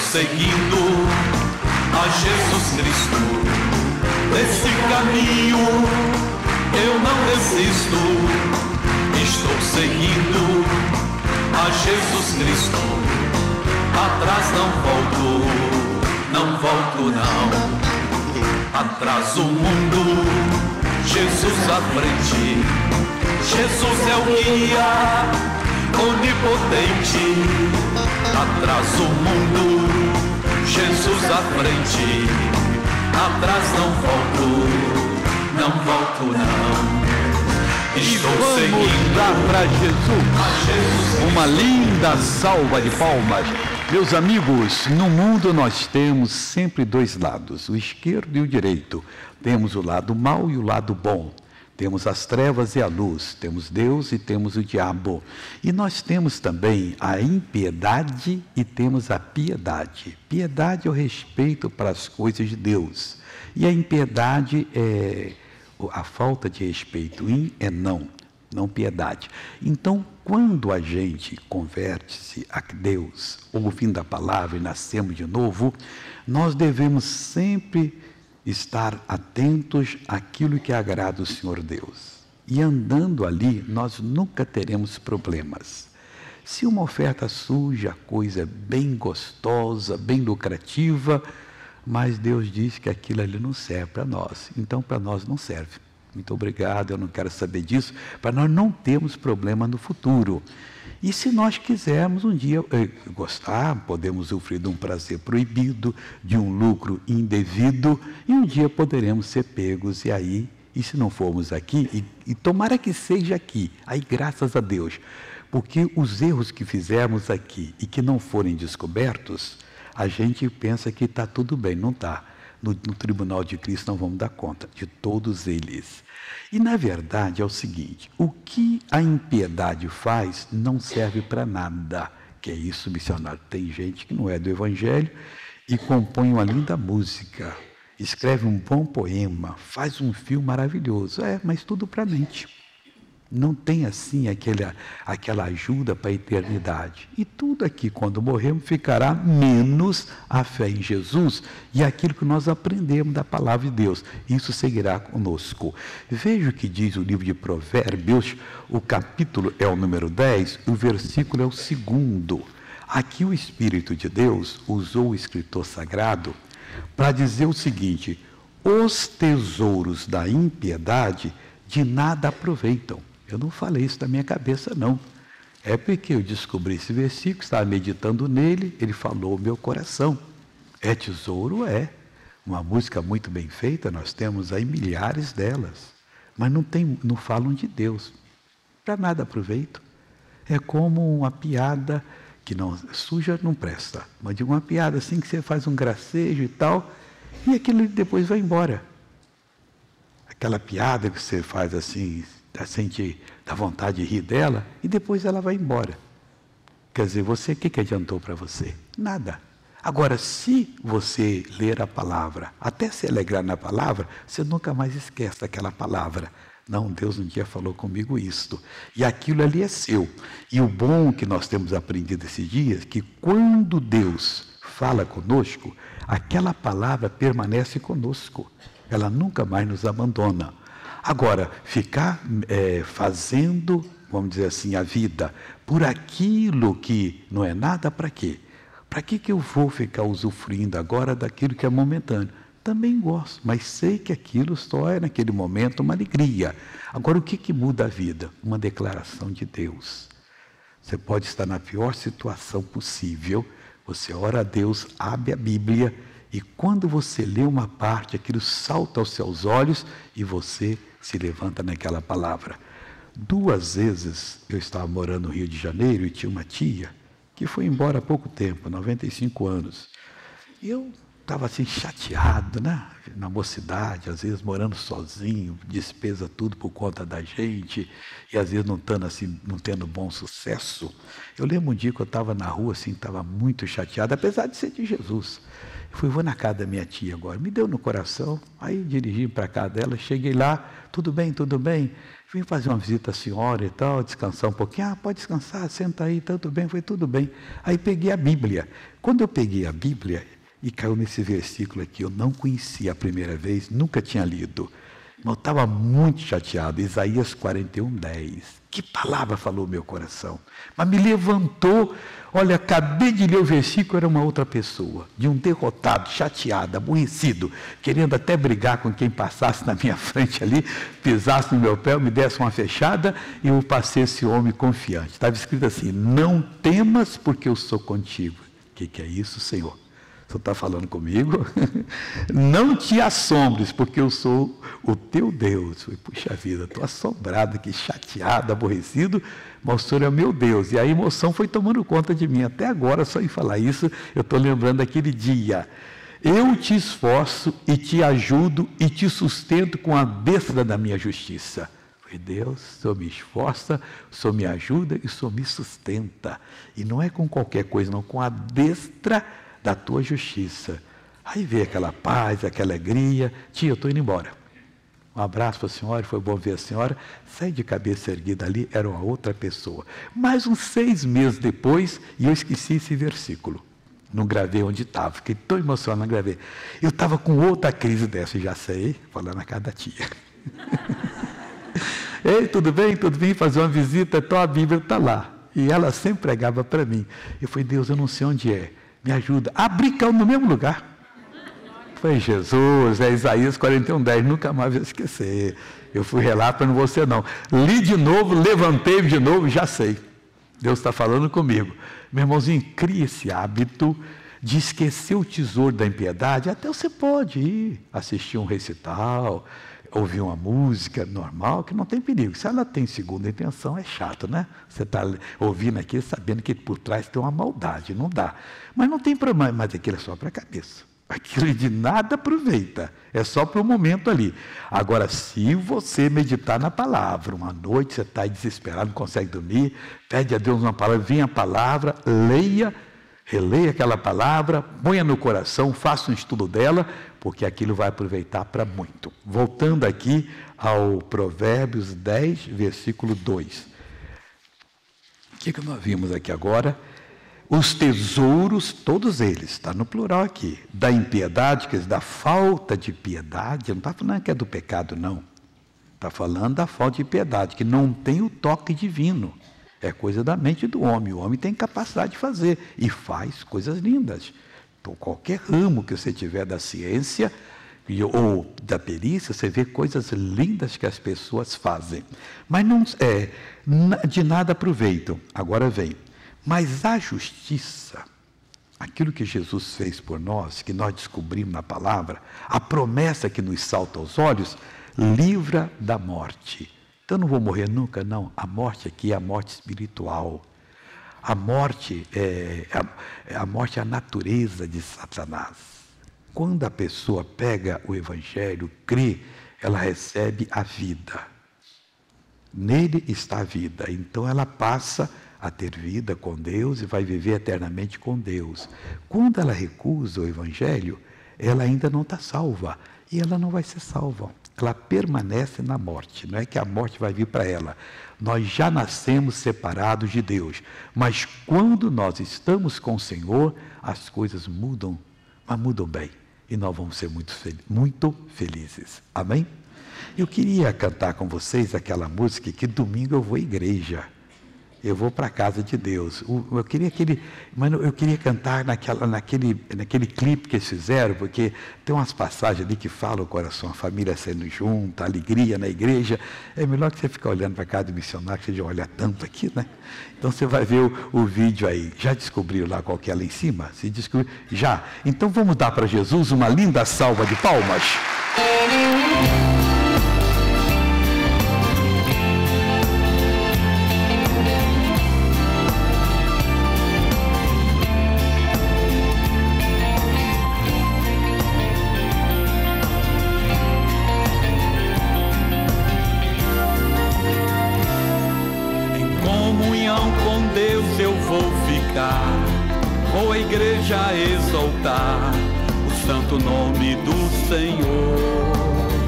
seguindo a Jesus Cristo. Nesse caminho eu não resisto. Estou seguindo a Jesus Cristo. Atrás não volto, não volto não. Atrás o mundo, Jesus à frente. Jesus é o guia onipotente. Atrás o mundo, Jesus à frente. Atrás não volto não. Estou seguindo. Dar para Jesus uma linda salva de palmas. Meus amigos, no mundo nós temos sempre dois lados, o esquerdo e o direito. Temos o lado mau e o lado bom. Temos as trevas e a luz, temos Deus e temos o diabo. E nós temos também a impiedade e temos a piedade. Piedade é o respeito para as coisas de Deus. E a impiedade é a falta de respeito. In é não, não piedade. Então, quando a gente converte-se a Deus, ouvindo a palavra e nascemos de novo, nós devemos sempre estar atentos àquilo que agrada o Senhor Deus. E andando ali, nós nunca teremos problemas. Se uma oferta suja, coisa bem gostosa, bem lucrativa, mas Deus diz que aquilo ali não serve para nós. Então, para nós não serve. Muito obrigado, eu não quero saber disso, para nós não termos problema no futuro. E se nós quisermos um dia gostar, podemos sofrer de um prazer proibido, de um lucro indevido, e um dia poderemos ser pegos, e se não formos aqui, e tomara que seja aqui, aí graças a Deus, porque os erros que fizermos aqui e que não forem descobertos, a gente pensa que está tudo bem, não está. No tribunal de Cristo não vamos dar conta de todos eles. E na verdade é o seguinte, o que a impiedade faz não serve para nada. Que é isso, missionário? Tem gente que não é do Evangelho e compõe uma linda música, escreve um bom poema, faz um filme maravilhoso. Mas tudo para a mente. Não tem assim aquela ajuda para a eternidade. E tudo aqui, quando morrermos, ficará menos a fé em Jesus e aquilo que nós aprendemos da palavra de Deus. Isso seguirá conosco. Veja o que diz o livro de Provérbios, o capítulo é o número 10, o versículo é o 2º. Aqui o Espírito de Deus usou o escritor sagrado para dizer o seguinte: os tesouros da impiedade de nada aproveitam. Eu não falei isso da minha cabeça, não. É porque eu descobri esse versículo, estava meditando nele, ele falou ao meu coração. É tesouro? É. Uma música muito bem feita, nós temos aí milhares delas. Mas não falam de Deus. Para nada aproveito. É como uma piada que não suja, não presta. Mas de uma piada assim que você faz um gracejo e tal, e aquilo depois vai embora. Aquela piada que você faz assim, sente da vontade de rir dela, e depois ela vai embora. Quer dizer, o que adiantou para você? Nada. Agora, se você ler a palavra, até se alegrar na palavra, você nunca mais esquece daquela palavra. Não, Deus um dia falou comigo isto. E aquilo ali é seu. E o bom que nós temos aprendido esses dias, que quando Deus fala conosco, aquela palavra permanece conosco. Ela nunca mais nos abandona. Agora, ficar fazendo, vamos dizer assim, a vida por aquilo que não é nada, para quê? Para que eu vou ficar usufruindo agora daquilo que é momentâneo? Também gosto, mas sei que aquilo só é naquele momento uma alegria. Agora, o que muda a vida? Uma declaração de Deus. Você pode estar na pior situação possível, você ora a Deus, abre a Bíblia, e quando você lê uma parte, aquilo salta aos seus olhos e você se levanta naquela palavra. 2 vezes eu estava morando no Rio de Janeiro e tinha uma tia que foi embora há pouco tempo, 95 anos. E eu estava assim chateado, né? Na mocidade, às vezes morando sozinho, despesa tudo por conta da gente, e às vezes não tendo bom sucesso. Eu lembro um dia que eu estava na rua, assim, estava muito chateado, apesar de ser de Jesus. Eu vou na casa da minha tia agora, me deu no coração, aí dirigi para a casa dela, cheguei lá, tudo bem, vim fazer uma visita à senhora e tal, descansar um pouquinho, pode descansar, senta aí, tudo bem, foi tudo bem. Aí peguei a Bíblia. Quando eu peguei a Bíblia, e caiu nesse versículo aqui, eu não conhecia a primeira vez, nunca tinha lido. Mas eu estava muito chateado, Isaías 41:10. Que palavra falou meu coração? Mas me levantou, olha, acabei de ler o versículo, era uma outra pessoa, de um derrotado, chateado, aborrecido, querendo até brigar com quem passasse na minha frente ali, pisasse no meu pé, me desse uma fechada, e eu passei esse homem confiante. Estava escrito assim, não temas porque eu sou contigo. O que é isso, Senhor? O Senhor está falando comigo? Não te assombres, porque eu sou o teu Deus. Falei, puxa vida, estou assombrado aqui, chateado, aborrecido, mas o Senhor é o meu Deus. E a emoção foi tomando conta de mim. Até agora, só em falar isso, eu estou lembrando daquele dia. Eu te esforço e te ajudo e te sustento com a destra da minha justiça. Falei, Deus, o Senhor me esforça, o Senhor me ajuda e o Senhor me sustenta. E não é com qualquer coisa, não, com a destra da tua justiça. Aí veio aquela paz, aquela alegria. Tia, eu estou indo embora. Um abraço para a senhora, foi bom ver a senhora. Saí de cabeça erguida ali, era uma outra pessoa. Mais uns 6 meses depois, e eu esqueci esse versículo. Não gravei onde estava, fiquei tão emocionado, não gravei. Eu estava com outra crise dessa, já sei, falando na casa da tia. Ei, tudo bem? Tudo bem? Fazer uma visita, então a Bíblia está lá. E ela sempre pregava para mim. Eu falei, Deus, eu não sei onde é. Me ajuda. Abri cão no mesmo lugar. Foi Jesus, é Isaías 41:10, nunca mais vou esquecer. Eu fui relato para não você não. Li de novo, levantei de novo, já sei. Deus está falando comigo. Meu irmãozinho, cria esse hábito de esquecer o tesouro da impiedade. Até você pode ir assistir um recital, ouvir uma música normal, que não tem perigo. Se ela tem segunda intenção, é chato, né? Você está ouvindo aqui sabendo que por trás tem uma maldade, não dá. Mas não tem problema, mas aquilo é só para a cabeça. Aquilo de nada aproveita, é só para o momento ali. Agora, se você meditar na palavra, uma noite você está desesperado, não consegue dormir, pede a Deus uma palavra, vem a palavra, leia, releia aquela palavra, ponha no coração, faça um estudo dela, porque aquilo vai aproveitar para muito. Voltando aqui ao Provérbios 10, versículo 2. O que nós vimos aqui agora? Os tesouros, todos eles, está no plural aqui, da impiedade, quer dizer, da falta de piedade, não está falando que é do pecado, não. Está falando da falta de piedade, que não tem o toque divino. É coisa da mente do homem. O homem tem capacidade de fazer e faz coisas lindas. Então, qualquer ramo que você tiver da ciência ou da perícia, você vê coisas lindas que as pessoas fazem. Mas não de nada aproveitam. Agora vem. Mas a justiça, aquilo que Jesus fez por nós, que nós descobrimos na palavra, a promessa que nos salta aos olhos, livra da morte. Então, eu não vou morrer nunca, não. A morte aqui é a morte espiritual. A morte é a natureza de Satanás. Quando a pessoa pega o Evangelho, crê, ela recebe a vida. Nele está a vida. Então, ela passa a ter vida com Deus e vai viver eternamente com Deus. Quando ela recusa o Evangelho, ela ainda não está salva. E ela não vai ser salva. Ela permanece na morte. Não é que a morte vai vir para ela. Nós já nascemos separados de Deus. Mas quando nós estamos com o Senhor, as coisas mudam, mas mudam bem. E nós vamos ser muito felizes. Amém? Eu queria cantar com vocês aquela música que domingo eu vou à igreja. Eu vou para a casa de Deus. Eu queria cantar naquele clipe que eles fizeram, porque tem umas passagens ali que falam o coração, a família sendo junta, a alegria na igreja. É melhor que você ficar olhando para a casa do missionário, que você já olha tanto aqui, né? Então você vai ver o vídeo aí. Já descobriu lá qual que é lá em cima? Se descobriu? Já. Então vamos dar para Jesus uma linda salva de palmas. Deus eu vou ficar, vou à igreja exaltar o santo nome do Senhor.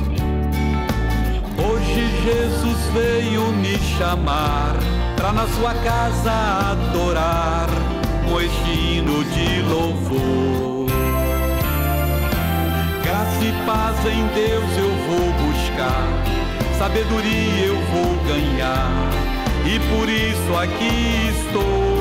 Hoje Jesus veio me chamar pra na sua casa adorar com este hino de louvor. Graça e paz em Deus eu vou buscar, sabedoria eu vou ganhar, e por isso aqui estou.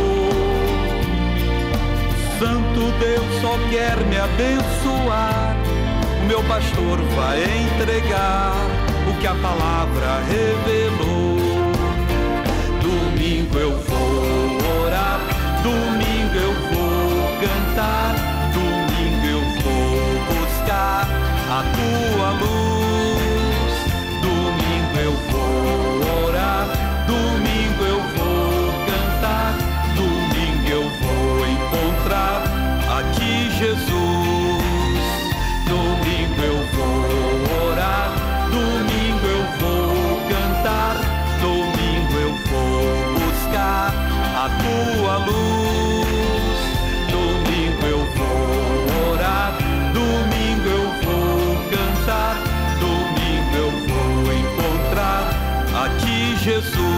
Santo Deus só quer me abençoar, o meu pastor vai entregar o que a palavra revelou. Domingo eu vou orar, domingo eu vou cantar, domingo eu vou buscar a tua luz. Domingo eu vou orar, domingo eu vou cantar, domingo eu vou encontrar a ti, Jesus. Domingo eu vou orar, domingo eu vou cantar, domingo eu vou buscar a tua luz. Domingo eu vou orar, domingo eu vou cantar, domingo eu vou encontrar a ti, Jesus.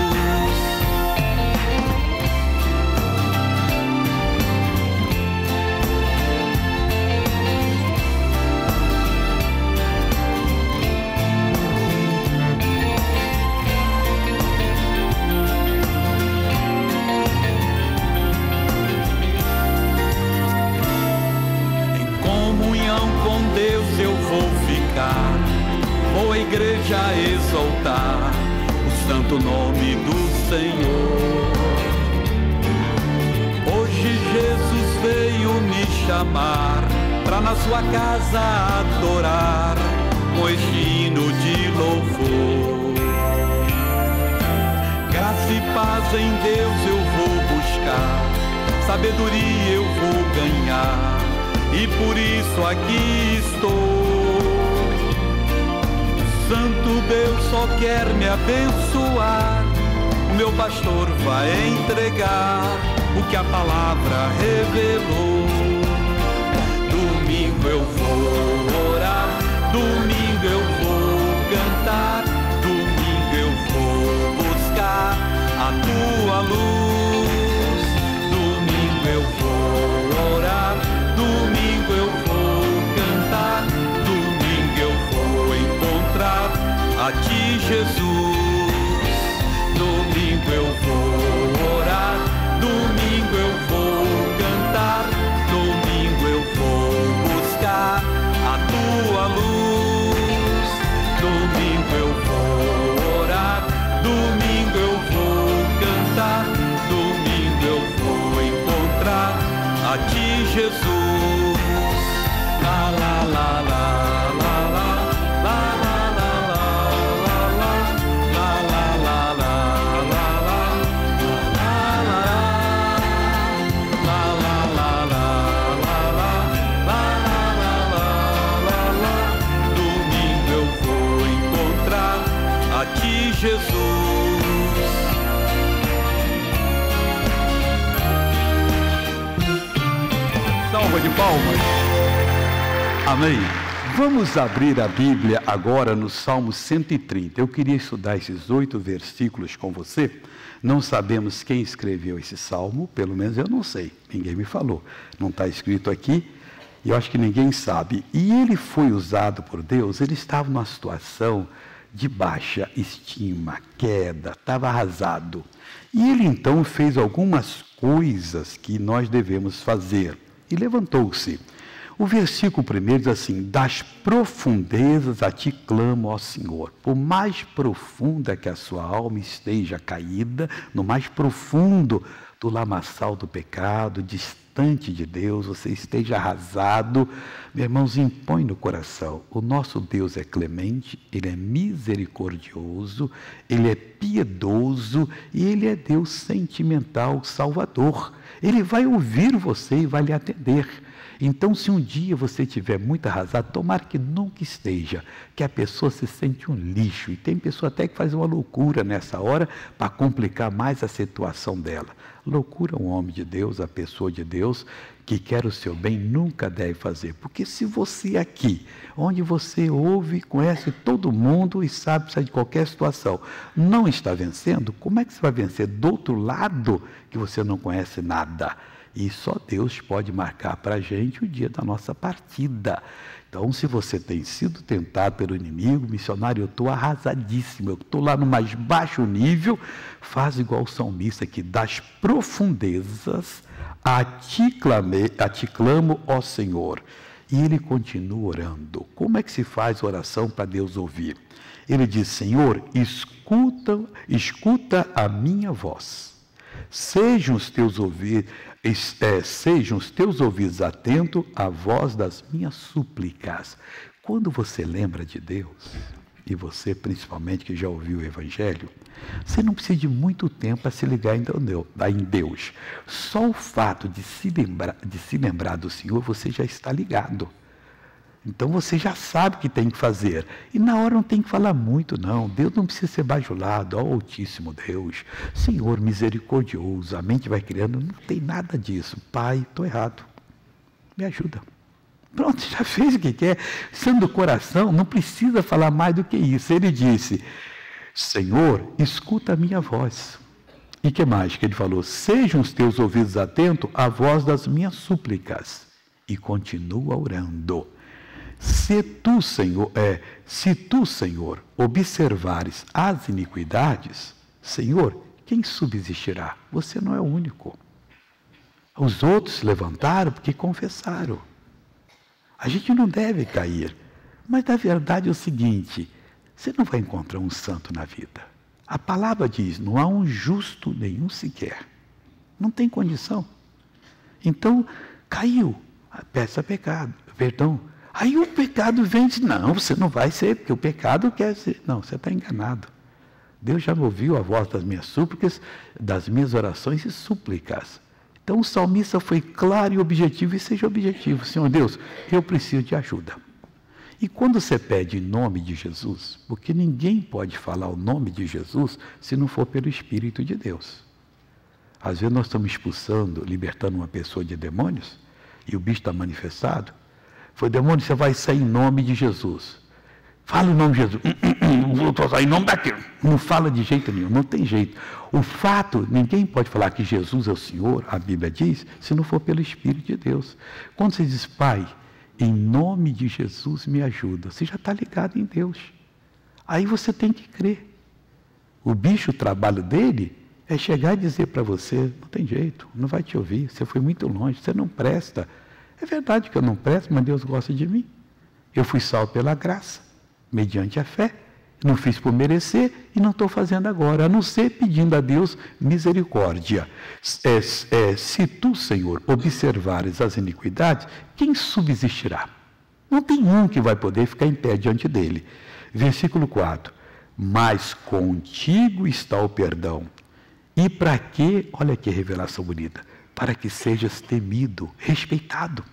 Vou à igreja exaltar o santo nome do Senhor. Hoje Jesus veio me chamar pra na sua casa adorar com este hino de louvor. Graça e paz em Deus eu vou buscar, sabedoria eu vou ganhar, e por isso aqui estou. Santo Deus só quer me abençoar, o meu pastor vai entregar o que a palavra revelou. Domingo eu vou orar, domingo eu vou cantar, domingo eu vou buscar a tua luz. Domingo eu vou orar, domingo eu vou cantar, domingo eu vou encontrar a ti, Jesus. Domingo eu vou orar, domingo eu vou cantar, domingo eu vou buscar a tua luz. Domingo eu vou orar, domingo eu vou cantar, domingo eu vou encontrar a ti, Jesus. La la la la la la. Jesus. Salva de palmas. Amém. Vamos abrir a Bíblia agora no Salmo 130. Eu queria estudar esses 8 versículos com você. Não sabemos quem escreveu esse salmo, pelo menos eu não sei, ninguém me falou. Não está escrito aqui, e eu acho que ninguém sabe. E ele foi usado por Deus, ele estava numa situação de baixa estima, queda, estava arrasado. E ele então fez algumas coisas que nós devemos fazer. E levantou-se. O versículo primeiro diz assim: das profundezas a ti clamo, ó Senhor. Por mais profunda que a sua alma esteja caída, no mais profundo do lamaçal do pecado, distante de Deus, você esteja arrasado, meus irmãos, impõe no coração. O nosso Deus é clemente, Ele é misericordioso, Ele é piedoso e Ele é Deus sentimental, Salvador. Ele vai ouvir você e vai lhe atender. Então, se um dia você estiver muito arrasado, tomara que nunca esteja, que a pessoa se sente um lixo. E tem pessoa até que faz uma loucura nessa hora para complicar mais a situação dela. Loucura um homem de Deus, a pessoa de Deus, que quer o seu bem, nunca deve fazer. Porque se você aqui, onde você ouve, conhece todo mundo e sabe sair de qualquer situação, não está vencendo, como é que você vai vencer do outro lado que você não conhece nada? E só Deus pode marcar para a gente o dia da nossa partida. Então, se você tem sido tentado pelo inimigo, missionário, eu estou arrasadíssimo, eu estou lá no mais baixo nível, faz igual o salmista que das profundezas a ti clamo, ó Senhor. E ele continua orando. Como é que se faz oração para Deus ouvir? Ele diz, Senhor, escuta a minha voz. Sejam os teus ouvidos atentos à voz das minhas súplicas. Quando você lembra de Deus, e você principalmente que já ouviu o Evangelho, você não precisa de muito tempo para se ligar em Deus. Só o fato de se lembrar do Senhor, você já está ligado. Então você já sabe o que tem que fazer. E na hora não tem que falar muito, não. Deus não precisa ser bajulado. Ó Altíssimo Deus, Senhor misericordioso, a mente vai criando. Não tem nada disso. Pai, estou errado. Me ajuda. Pronto, já fez o que quer. Sendo do coração, não precisa falar mais do que isso. Ele disse, Senhor, escuta a minha voz. E o que mais que ele falou? Sejam os teus ouvidos atentos à voz das minhas súplicas. E continua orando. Se tu, Senhor, observares as iniquidades, Senhor, quem subsistirá? Você não é o único. Os outros se levantaram porque confessaram. A gente não deve cair. Mas a verdade é o seguinte, você não vai encontrar um santo na vida. A palavra diz, não há um justo nenhum sequer. Não tem condição. Então, caiu, peça perdão. Aí o pecado vem e diz, não, você não vai ser, porque o pecado quer ser. Não, você está enganado. Deus já me ouviu a voz das minhas súplicas, das minhas orações e súplicas. Então o salmista foi claro e objetivo, e seja objetivo. Senhor Deus, eu preciso de ajuda. E quando você pede em nome de Jesus, porque ninguém pode falar o nome de Jesus se não for pelo Espírito de Deus. Às vezes nós estamos expulsando, libertando uma pessoa de demônios, e o bicho está manifestado. Foi demônio, você vai sair em nome de Jesus. Fala o nome de Jesus. Não vou sair em nome daquilo. Não fala de jeito nenhum, não tem jeito. O fato, ninguém pode falar que Jesus é o Senhor, a Bíblia diz, se não for pelo Espírito de Deus. Quando você diz, Pai, em nome de Jesus me ajuda, você já está ligado em Deus. Aí você tem que crer. O bicho, o trabalho dele é chegar e dizer para você, não tem jeito, não vai te ouvir, você foi muito longe, você não presta. É verdade que eu não presto, mas Deus gosta de mim. Eu fui salvo pela graça, mediante a fé. Não fiz por merecer e não estou fazendo agora, a não ser pedindo a Deus misericórdia. Se tu, Senhor, observares as iniquidades, quem subsistirá? Não tem um que vai poder ficar em pé diante dele. Versículo 4. Mas contigo está o perdão. E para quê? Olha que revelação bonita. Para que sejas temido, respeitado.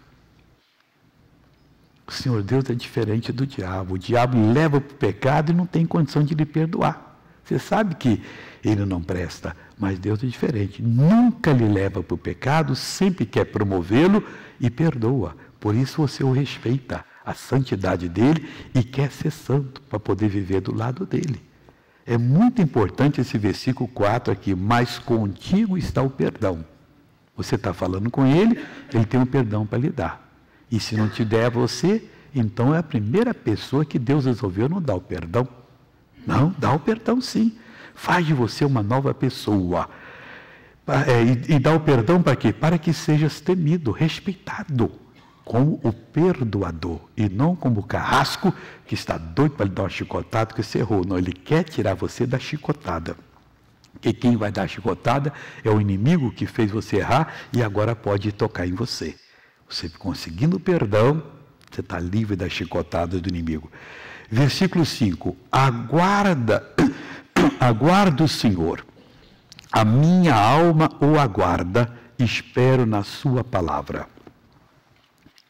O Senhor Deus é diferente do diabo. O diabo leva para o pecado e não tem condição de lhe perdoar. Você sabe que ele não presta, mas Deus é diferente. Nunca lhe leva para o pecado, sempre quer promovê-lo e perdoa. Por isso você o respeita, a santidade dele, e quer ser santo para poder viver do lado dele. É muito importante esse versículo 4 aqui. Mas contigo está o perdão. Você está falando com ele, ele tem um perdão para lhe dar. E se não te der a você, então é a primeira pessoa que Deus resolveu não dar o perdão. Não, dá o perdão sim. Faz de você uma nova pessoa. E dá o perdão para quê? Para que sejas temido, respeitado, como o perdoador. E não como o carrasco que está doido para lhe dar uma chicotada que você errou. Não, ele quer tirar você da chicotada. Porque quem vai dar a chicotada é o inimigo que fez você errar e agora pode tocar em você. Você conseguindo perdão, você está livre da chicotada do inimigo. Versículo 5. Aguarda o Senhor. A minha alma o aguarda, espero na sua palavra.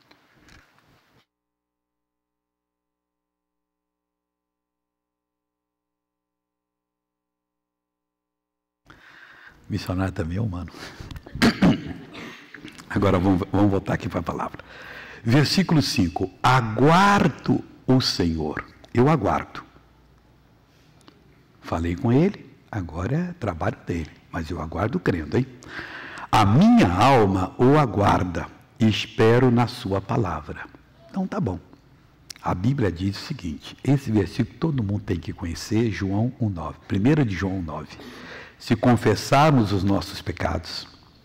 Missionário também é humano. Agora vamos voltar aqui para a palavra. Versículo 5. Aguardo o Senhor. Eu aguardo. Falei com ele, agora é trabalho dele. Mas eu aguardo crendo, hein? A minha alma o aguarda e espero na sua palavra. Então tá bom. A Bíblia diz o seguinte, esse versículo todo mundo tem que conhecer, João 1,9. 1 de João 1,9. Se confessarmos os nossos pecados,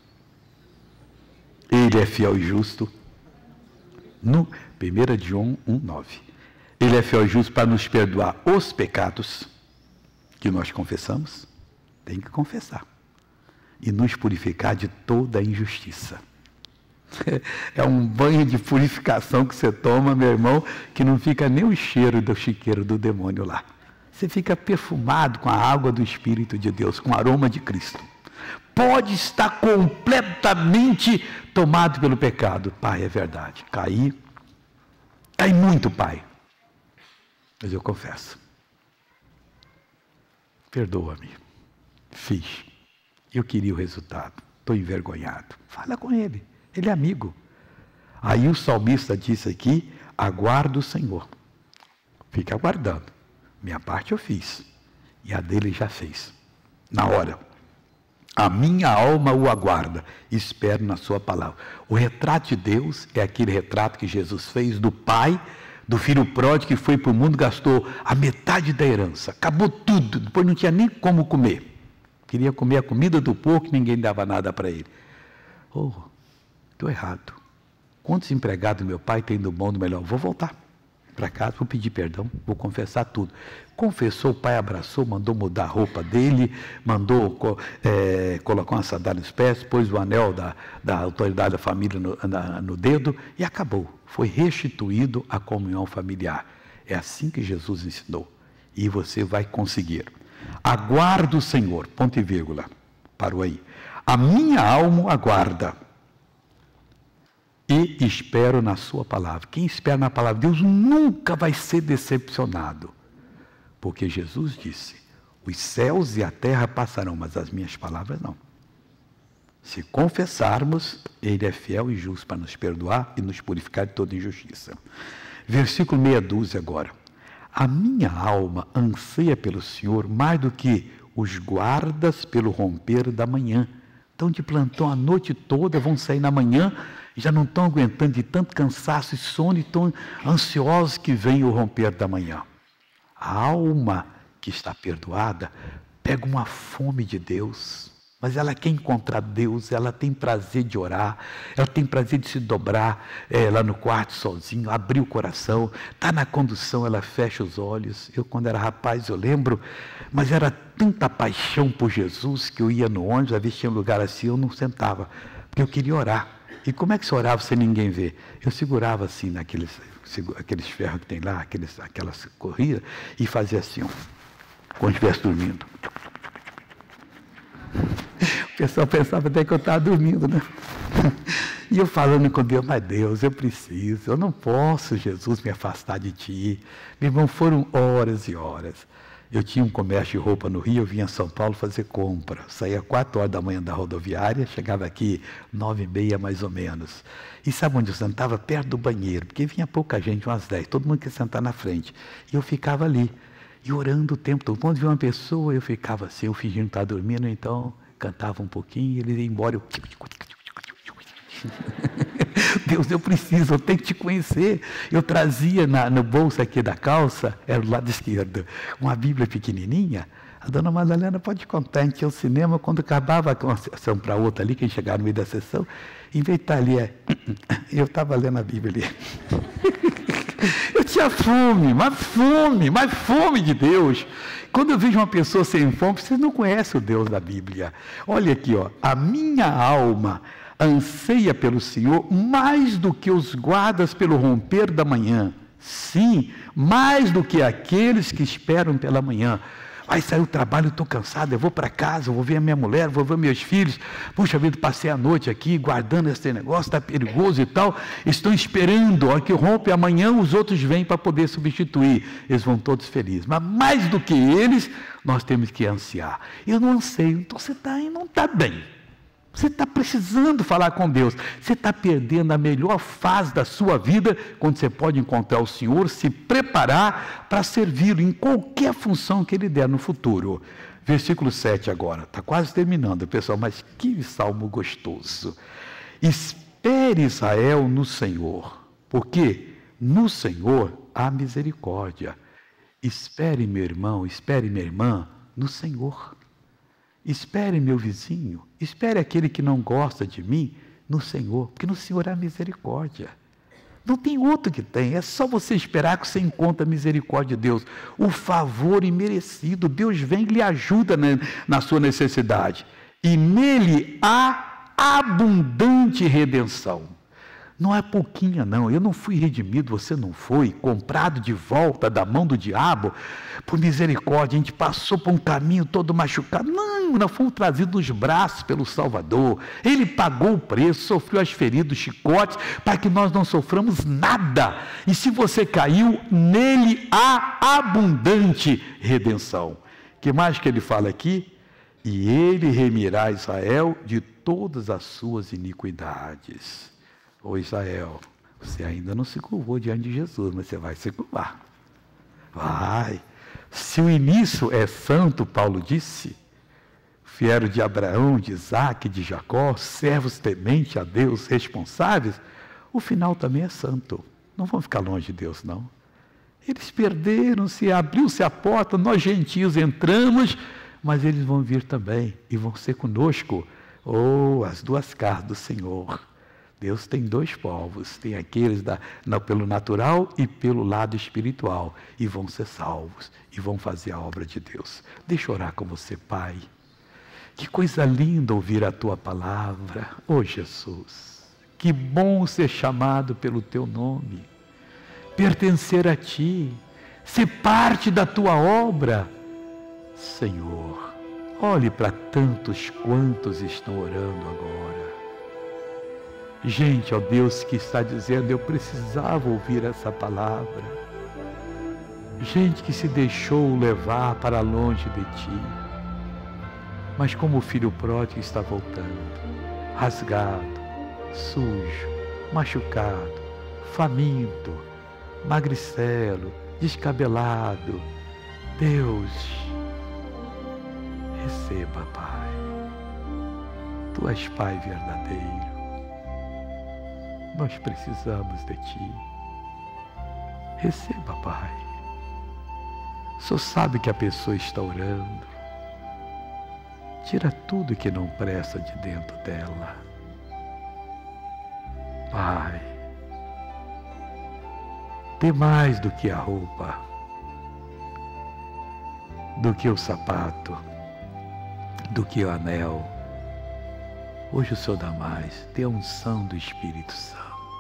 Ele é fiel e justo. No 1 de João 1,9. Ele é fiel e justo para nos perdoar os pecados que nós confessamos. Tem que confessar. E nos purificar de toda a injustiça. É um banho de purificação que você toma, meu irmão, que não fica nem o cheiro do chiqueiro do demônio lá. Você fica perfumado com a água do Espírito de Deus, com o aroma de Cristo. Pode estar completamente tomado pelo pecado. Pai, é verdade. Caí muito, Pai. Mas eu confesso. Perdoa-me. Fiz. Eu queria o resultado. Estou envergonhado. Fala com ele. Ele é amigo. Aí o salmista disse aqui, aguardo o Senhor. Fica aguardando. Minha parte eu fiz. E a dele já fez. Na hora. A minha alma o aguarda. Espero na sua palavra. O retrato de Deus é aquele retrato que Jesus fez do pai, do filho pródigo que foi para o mundo, gastou a metade da herança. Acabou tudo. Depois não tinha nem como comer. Queria comer a comida do porco e ninguém dava nada para ele. Oh, estou errado. Quantos empregados meu pai tem do bom, do melhor? Vou voltar para casa, vou pedir perdão, vou confessar tudo. Confessou, o pai abraçou, mandou mudar a roupa dele, mandou colocar uma sandália nos pés, pôs o anel da autoridade da família no dedo e acabou. Foi restituído a comunhão familiar. É assim que Jesus ensinou. E você vai conseguir. Aguardo o Senhor, ponto e vírgula, parou aí. A minha alma aguarda e espero na sua palavra. Quem espera na palavra de Deus nunca vai ser decepcionado, porque Jesus disse, os céus e a terra passarão, mas as minhas palavras não. Se confessarmos, Ele é fiel e justo para nos perdoar e nos purificar de toda injustiça. Versículo meia dúzia agora. A minha alma anseia pelo Senhor mais do que os guardas pelo romper da manhã. Estão de plantão a noite toda, vão sair na manhã, já não estão aguentando de tanto cansaço e sono, e estão ansiosos que vem o romper da manhã. A alma que está perdoada pega uma fome de Deus, mas ela quer encontrar Deus, ela tem prazer de orar, ela tem prazer de se dobrar lá no quarto sozinho, abrir o coração, está na condução, ela fecha os olhos. Eu, quando era rapaz, eu lembro, mas era tanta paixão por Jesus que eu ia no ônibus, às vezes tinha um lugar assim, eu não sentava, porque eu queria orar. E como é que você orava sem ninguém ver? Eu segurava assim, naqueles ferros que tem lá, aquelas corridas, e fazia assim, ó, como se estivesse dormindo. O pessoal pensava até que eu estava dormindo, né? E eu falando com Deus, mas Deus, eu preciso, eu não posso, Jesus, me afastar de Ti. Meu irmão, foram horas e horas. Eu tinha um comércio de roupa no Rio, eu vinha a São Paulo fazer compra. Saía 4 horas da manhã da rodoviária, chegava aqui 9h30 mais ou menos. E sabe onde eu sentava? Perto do banheiro, porque vinha pouca gente, umas 10, todo mundo queria sentar na frente. E eu ficava ali, e orando o tempo todo. Quando via uma pessoa, eu ficava assim, eu fingindo que estava dormindo, então cantava um pouquinho, ele ia embora, eu... Deus, eu preciso, eu tenho que te conhecer. Eu trazia no bolso aqui da calça, era do lado esquerdo, uma Bíblia pequenininha. A dona Madalena pode contar, a gente ia ao cinema, quando acabava uma sessão para outra ali, que a gente chegava no meio da sessão, em vez de estar ali, eu estava lendo a Bíblia ali. Eu tinha mas fome de Deus. Quando eu vejo uma pessoa sem fome, vocês não conhecem o Deus da Bíblia. Olha aqui, ó, a minha alma anseia pelo Senhor mais do que os guardas pelo romper da manhã. Sim, mais do que aqueles que esperam pela manhã. Vai sair o trabalho, eu estou cansado, eu vou para casa, eu vou ver a minha mulher, vou ver meus filhos. Puxa vida, passei a noite aqui guardando esse negócio, está perigoso e tal. Estão esperando, a hora que rompe amanhã, os outros vêm para poder substituir. Eles vão todos felizes. Mas mais do que eles, nós temos que ansiar. Eu não anseio, então você não está bem. Você está precisando falar com Deus. Você está perdendo a melhor fase da sua vida, quando você pode encontrar o Senhor, se preparar para servi-lo em qualquer função que Ele der no futuro. Versículo 7 agora, está quase terminando, pessoal, mas que salmo gostoso. Espere Israel no Senhor, porque no Senhor há misericórdia. Espere, meu irmão, espere, minha irmã, no Senhor. Espere meu vizinho, espere aquele que não gosta de mim no Senhor, porque no Senhor há misericórdia. Não tem outro que tem, é só você esperar que você encontre a misericórdia de Deus. O favor imerecido, Deus vem e lhe ajuda na sua necessidade. E nele há abundante redenção. Não é pouquinha não, eu não fui redimido, você não foi, comprado de volta da mão do diabo, por misericórdia, a gente passou por um caminho todo machucado. Não, nós fomos trazidos nos braços pelo Salvador. Ele pagou o preço, sofreu as feridas, os chicotes, para que nós não soframos nada. E se você caiu, nele há abundante redenção. O que mais que ele fala aqui? E ele remirá Israel de todas as suas iniquidades. Ô Israel, você ainda não se curvou diante de Jesus, mas você vai se curvar. Vai. Se o início é santo, Paulo disse, vieram de Abraão, de Isaac, de Jacó, servos tementes a Deus, responsáveis, o final também é santo. Não vão ficar longe de Deus, não. Eles perderam-se, abriu-se a porta, nós gentios entramos, mas eles vão vir também e vão ser conosco. Oh, as duas caras do Senhor. Deus tem dois povos, tem aqueles pelo natural e pelo lado espiritual, e vão ser salvos, e vão fazer a obra de Deus. Deixa eu orar com você, Pai. Que coisa linda ouvir a Tua palavra, oh Jesus. Que bom ser chamado pelo Teu nome, pertencer a Ti, ser parte da Tua obra. Senhor, olhe para tantos quantos estão orando agora. Gente, ó Deus, que está dizendo, eu precisava ouvir essa palavra. Gente que se deixou levar para longe de Ti. Mas como o filho pródigo está voltando, rasgado, sujo, machucado, faminto, magricelo, descabelado. Deus, receba, Pai. Tu és Pai verdadeiro. Nós precisamos de Ti. Receba, Pai. Só sabe que a pessoa está orando. Tira tudo que não presta de dentro dela. Pai, dê mais do que a roupa, do que o sapato, do que o anel. Hoje o Senhor dá mais, dê a unção do Espírito Santo.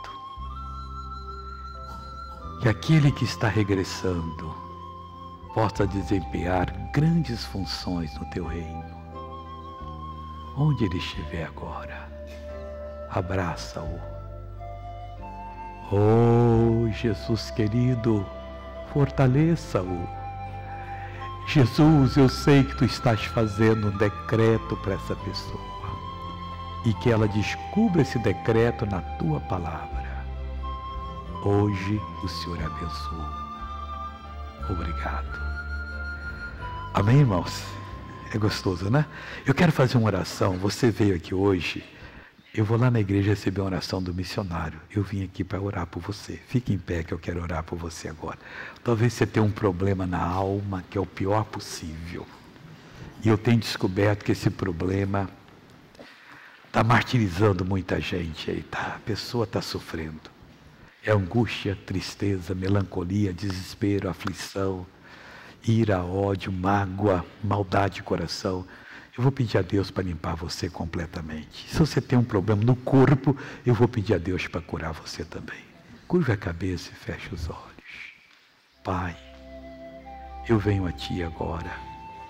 Que aquele que está regressando possa desempenhar grandes funções no Teu reino. Onde ele estiver agora, abraça-o. Oh, Jesus querido, fortaleça-o. Jesus, eu sei que Tu estás fazendo um decreto para essa pessoa. E que ela descubra esse decreto na Tua palavra. Hoje o Senhor abençoe. Obrigado. Amém, irmãos? É gostoso, né? Eu quero fazer uma oração. Você veio aqui hoje. Eu vou lá na igreja receber uma oração do missionário. Eu vim aqui para orar por você. Fique em pé que eu quero orar por você agora. Talvez você tenha um problema na alma que é o pior possível. E eu tenho descoberto que esse problema está martirizando muita gente aí, tá? A pessoa está sofrendo. É angústia, tristeza, melancolia, desespero, aflição, ira, ódio, mágoa, maldade de coração. Eu vou pedir a Deus para limpar você completamente. Se você tem um problema no corpo, eu vou pedir a Deus para curar você também. Curve a cabeça e feche os olhos. Pai, eu venho a Ti agora,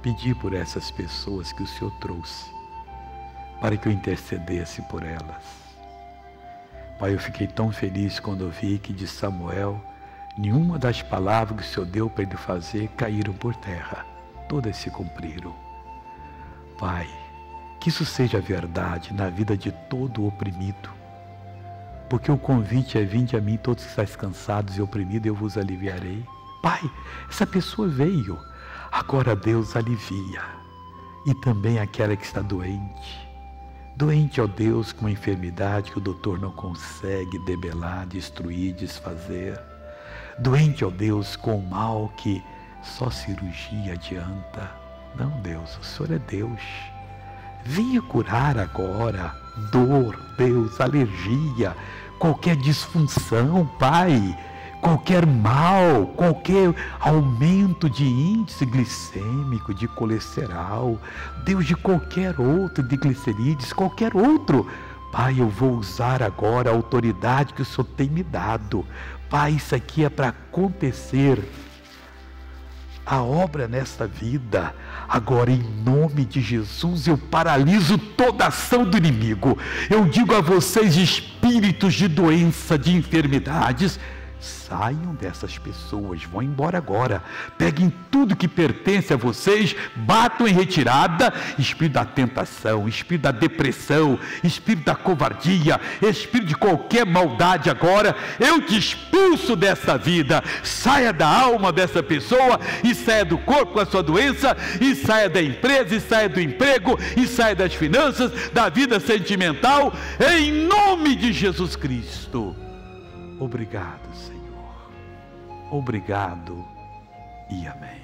pedi por essas pessoas que o Senhor trouxe, para que eu intercedesse por elas. Pai, eu fiquei tão feliz quando eu vi que de Samuel, nenhuma das palavras que o Senhor deu para ele fazer caíram por terra. Todas se cumpriram. Pai, que isso seja verdade na vida de todo oprimido. Porque o convite é: vinde a mim todos que estáis cansados e oprimidos, eu vos aliviarei. Pai, essa pessoa veio. Agora Deus alivia. E também aquela que está doente. Doente, ó Deus, com uma enfermidade que o doutor não consegue debelar, destruir, desfazer. Doente, ó Deus, com o mal que só cirurgia adianta. Não, Deus, o Senhor é Deus. Venha curar agora dor, Deus, alergia, qualquer disfunção, Pai, qualquer mal, qualquer aumento de índice glicêmico, de colesterol, Deus, de qualquer outro, de glicerídeos, qualquer outro. Pai, eu vou usar agora a autoridade que o Senhor tem me dado. Pai, isso aqui é para acontecer a obra nesta vida. Agora, em nome de Jesus, eu paraliso toda a ação do inimigo. Eu digo a vocês, espíritos de doença, de enfermidades, saiam dessas pessoas, vão embora agora. Peguem tudo que pertence a vocês, batam em retirada. Espírito da tentação, espírito da depressão, espírito da covardia, espírito de qualquer maldade agora, eu te expulso dessa vida. Saia da alma dessa pessoa e saia do corpo com a sua doença, e saia da empresa, e saia do emprego, e saia das finanças, da vida sentimental, em nome de Jesus Cristo. Obrigado, Senhor. Obrigado e amém.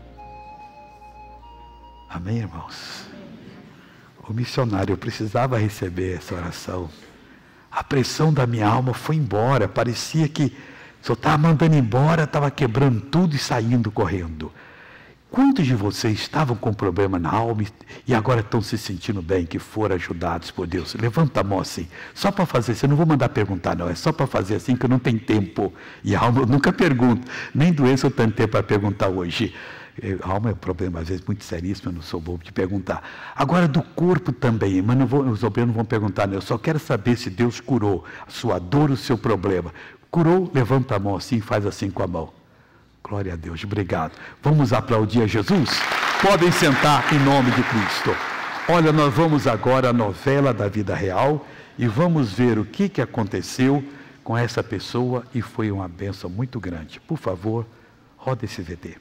Amém, irmãos? O missionário, eu precisava receber essa oração. A pressão da minha alma foi embora. Parecia que só estava mandando embora, estava quebrando tudo e saindo correndo. Quantos de vocês estavam com problema na alma e agora estão se sentindo bem, que foram ajudados por Deus? Levanta a mão assim, só para fazer assim. Eu não vou mandar perguntar não, é só para fazer assim, que eu não tenho tempo. E a alma eu nunca pergunto, nem doença eu tenho tempo para perguntar hoje. A alma é um problema às vezes muito seríssimo, eu não sou bobo de perguntar. Agora do corpo também, mas os obreiros não vão perguntar não, eu só quero saber se Deus curou a sua dor, o seu problema. Curou, levanta a mão assim e faz assim com a mão. Glória a Deus, obrigado. Vamos aplaudir a Jesus? Podem sentar em nome de Cristo. Olha, nós vamos agora à novela da vida real e vamos ver o que aconteceu com essa pessoa e foi uma bênção muito grande. Por favor, roda esse VT.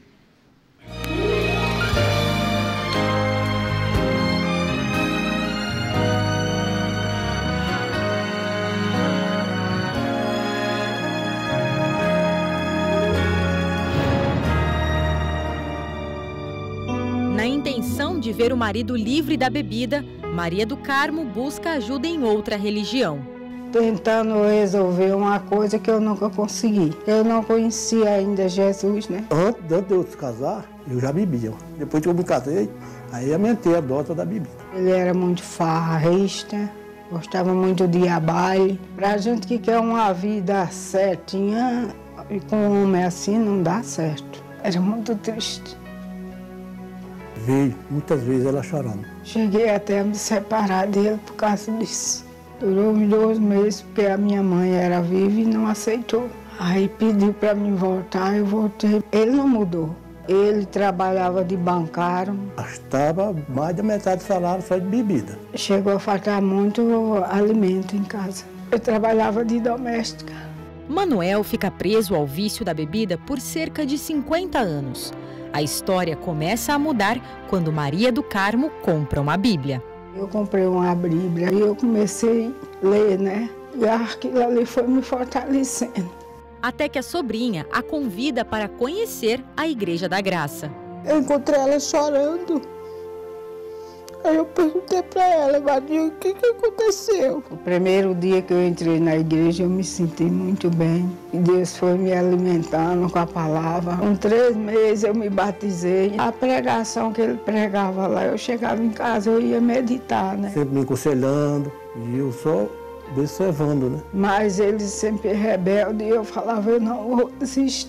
Na intenção de ver o marido livre da bebida, Maria do Carmo busca ajuda em outra religião. Tentando resolver uma coisa que eu nunca consegui. Eu não conhecia ainda Jesus, né? Antes de eu se casar, eu já bebia. Depois que eu me casei, aí aumentei a dose da bebida. Ele era muito farrista, gostava muito de ir a baile. Pra gente que quer uma vida certinha, e com um homem assim não dá certo. Era muito triste. Veio, muitas vezes ela chorando. Cheguei até a me separar dele por causa disso. Durou uns 2 meses, porque a minha mãe era viva e não aceitou. Aí pediu para mim voltar, eu voltei. Ele não mudou. Ele trabalhava de bancário. Gastava mais da metade do salário só de bebida. Chegou a faltar muito alimento em casa. Eu trabalhava de doméstica. Manuel fica preso ao vício da bebida por cerca de 50 anos. A história começa a mudar quando Maria do Carmo compra uma Bíblia. Eu comprei uma Bíblia e eu comecei a ler, né? E aquilo ali foi me fortalecendo. Até que a sobrinha a convida para conhecer a Igreja da Graça. Eu encontrei ela chorando. Aí eu perguntei para ela, Maria, o que aconteceu? O primeiro dia que eu entrei na igreja, eu me senti muito bem. E Deus foi me alimentando com a palavra. Com 3 meses eu me batizei. A pregação que ele pregava lá, eu chegava em casa, eu ia meditar, né? Sempre me aconselhando e eu só observando, né? Mas ele sempre rebelde e eu falava, eu não vou desistir.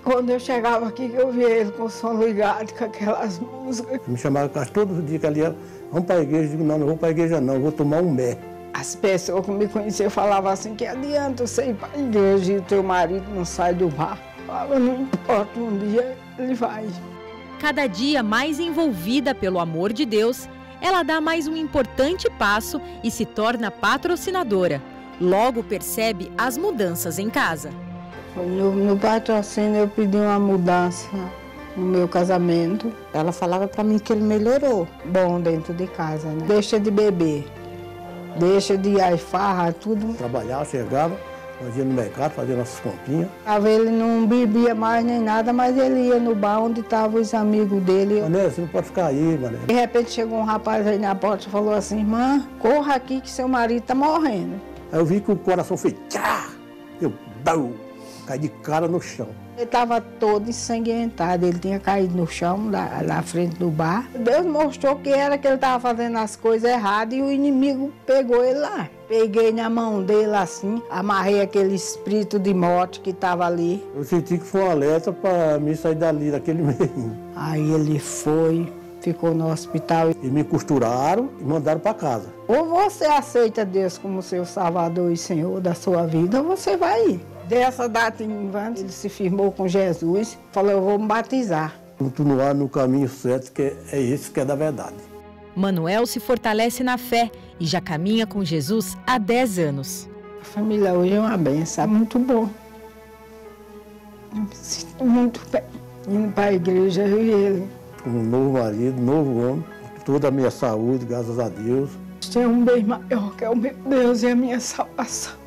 Quando eu chegava aqui, que eu via ele com o som ligado, com aquelas músicas. Me chamava quase todos os dias que ali, vamos para a igreja. Eu digo, não vou para a igreja não, vou tomar um mé. As pessoas que me conheciam falavam assim, que adianta você ir para a igreja e o teu marido não sai do bar. Fala, não importa, um dia ele vai. Cada dia mais envolvida pelo amor de Deus, ela dá mais um importante passo e se torna patrocinadora. Logo percebe as mudanças em casa. No patrocínio eu pedi uma mudança no meu casamento. Ela falava para mim que ele melhorou. Bom dentro de casa, né? Deixa de beber, deixa de ir farra, tudo. Trabalhava, chegava, fazia no mercado, fazia nossas comprinhas. Ele não bebia mais nem nada, mas ele ia no bar onde estavam os amigos dele. Mané, você não pode ficar aí, mané. De repente chegou um rapaz aí na porta e falou assim, irmã, corra aqui que seu marido está morrendo. Aí eu vi que o coração fez tchá! Eu caí de cara no chão. Ele estava todo ensanguentado, ele tinha caído no chão, lá na frente do bar. Deus mostrou que ele estava fazendo as coisas erradas e o inimigo pegou ele lá. Peguei na mão dele assim, amarrei aquele espírito de morte que estava ali. Eu senti que foi um alerta para me sair dali, daquele meio. Aí ele foi, ficou no hospital. E me costuraram e mandaram para casa. Ou você aceita Deus como seu Salvador e Senhor da sua vida, ou você vai ir. Dessa data em diante, ele se firmou com Jesus, falou, eu vou me batizar. Continuar no caminho certo, que é esse que é da verdade. Manuel se fortalece na fé e já caminha com Jesus há 10 anos. A família hoje é uma benção, é muito bom. Eu me sinto muito bem, indo para a igreja, eu e ele. Um novo marido, novo homem, toda a minha saúde, graças a Deus. Tem um bem maior que é o meu Deus e a minha salvação.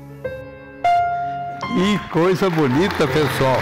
Que coisa bonita, pessoal.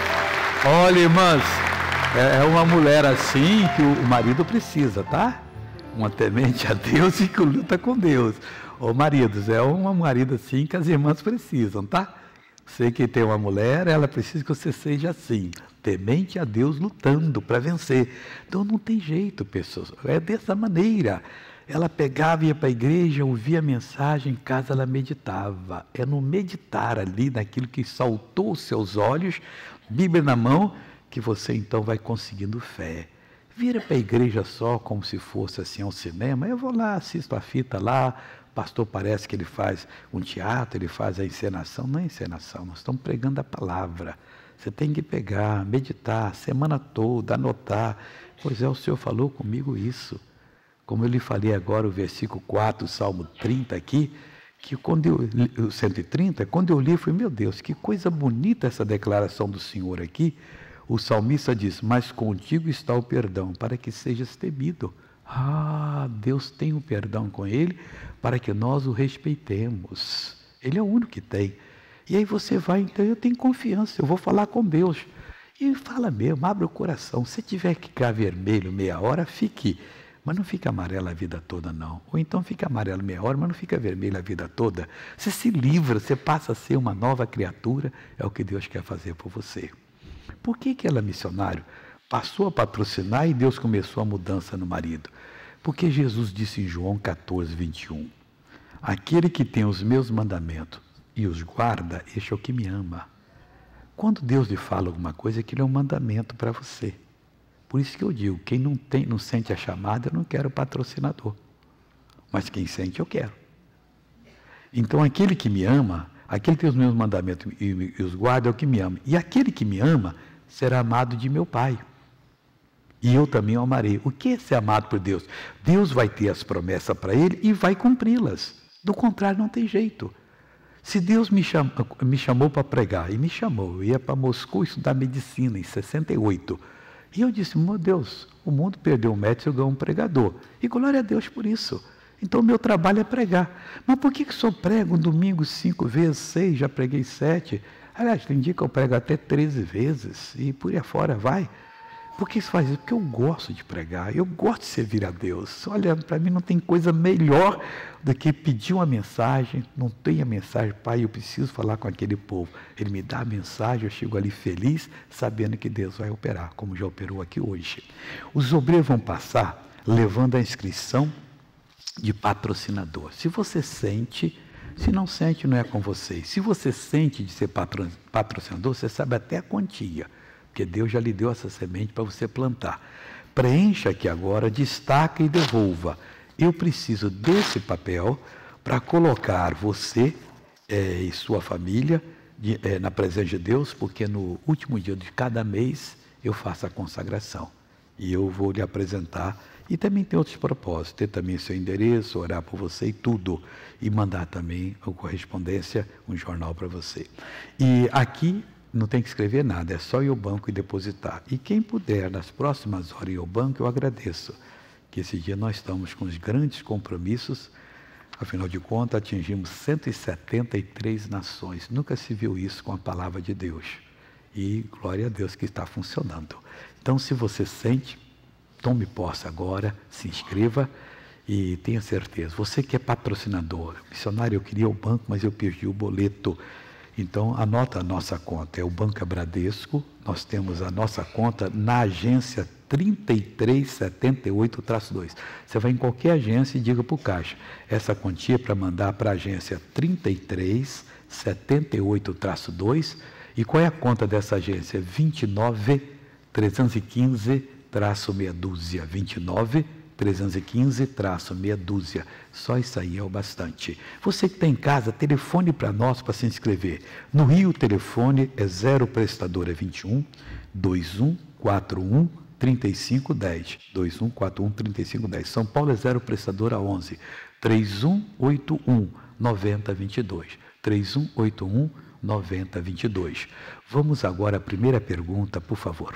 Olha, irmãs, é uma mulher assim que o marido precisa, tá? Uma temente a Deus e que luta com Deus. Ô maridos, é uma marido assim que as irmãs precisam, tá? Sei que tem uma mulher, ela precisa que você seja assim, temente a Deus, lutando para vencer. Então não tem jeito, pessoas, é dessa maneira. Ela pegava, ia para a igreja, ouvia a mensagem, em casa ela meditava. É no meditar ali, naquilo que saltou os seus olhos, Bíblia na mão, que você então vai conseguindo fé. Vira para a igreja só como se fosse assim ao cinema, eu vou lá, assisto a fita lá, o pastor parece que ele faz um teatro, ele faz a encenação. Não é encenação, nós estamos pregando a palavra. Você tem que pegar, meditar, a semana toda, anotar. Pois é, o Senhor falou comigo isso. Como eu lhe falei agora, o versículo 4, o Salmo 30 aqui, que quando eu li, o 130, quando eu li, eu falei, meu Deus, que coisa bonita essa declaração do Senhor aqui. O salmista diz, mas contigo está o perdão, para que sejas temido. Ah, Deus tem o perdão com ele, para que nós o respeitemos. Ele é o único que tem. E aí você vai, então eu tenho confiança, eu vou falar com Deus. E fala mesmo, abre o coração. Se tiver que ficar vermelho meia hora, fique. Mas não fica amarelo a vida toda, não. Ou então fica amarelo meia hora, mas não fica vermelho a vida toda. Você se livra, você passa a ser uma nova criatura, é o que Deus quer fazer por você. Por que ela, missionário, passou a patrocinar e Deus começou a mudança no marido? Porque Jesus disse em João 14, 21, aquele que tem os meus mandamentos e os guarda, este é o que me ama. Quando Deus lhe fala alguma coisa, aquilo é um mandamento para você. Por isso que eu digo, quem não sente a chamada, eu não quero patrocinador. Mas quem sente, eu quero. Então, aquele que me ama, aquele que tem os meus mandamentos e os guarda, é o que me ama. E aquele que me ama, será amado de meu Pai. E eu também o amarei. O que é ser amado por Deus? Deus vai ter as promessas para ele e vai cumpri-las. Do contrário, não tem jeito. Se Deus me chamou para pregar, e me chamou, eu ia para Moscou estudar medicina em 68. E eu disse, meu Deus, o mundo perdeu um médico, eu ganhei um pregador. E glória a Deus por isso. Então, o meu trabalho é pregar. Mas por que só prego um domingo 5 vezes, 6, já preguei 7? Aliás, tem dia que eu prego até 13 vezes, e por aí afora vai. Por que isso faz isso? Porque eu gosto de pregar, eu gosto de servir a Deus. Olha, para mim não tem coisa melhor do que pedir uma mensagem, não tem a mensagem, Pai, eu preciso falar com aquele povo. Ele me dá a mensagem, eu chego ali feliz, sabendo que Deus vai operar, como já operou aqui hoje. Os obreiros vão passar levando a inscrição de patrocinador. Se você sente, Se não sente, não é com você. Se você sente de ser patrocinador, você sabe até a quantia, porque Deus já lhe deu essa semente para você plantar. Preencha aqui agora, destaca e devolva. Eu preciso desse papel para colocar você e sua família na presença de Deus, porque no último dia de cada mês eu faço a consagração. E eu vou lhe apresentar. E também tem outros propósitos, ter também seu endereço, orar por você e tudo. E mandar também a correspondência, um jornal para você. E aqui não tem que escrever nada, é só ir ao banco e depositar. E quem puder, nas próximas horas ir ao banco, eu agradeço. Que esse dia nós estamos com os grandes compromissos. Afinal de contas, atingimos 173 nações. Nunca se viu isso com a palavra de Deus. E glória a Deus que está funcionando. Então, se você sente, tome posse agora, se inscreva e tenha certeza. Você que é patrocinador, missionário, eu queria o banco, mas eu perdi o boleto. Então, anota a nossa conta. É o Banco Bradesco. Nós temos a nossa conta na agência 3378-2. Você vai em qualquer agência e diga para o caixa. Essa quantia é para mandar para a agência 3378-2. E qual é a conta dessa agência? 29315-meia dúzia. 29315-meia dúzia. Só isso aí é o bastante. Você que está em casa, telefone para nós para se inscrever. No Rio, o telefone é 0 prestadora 21 2141 3510. 2141 3510. São Paulo é 0 prestadora 11 3181 9022. 3181 9022. Vamos agora à primeira pergunta, por favor.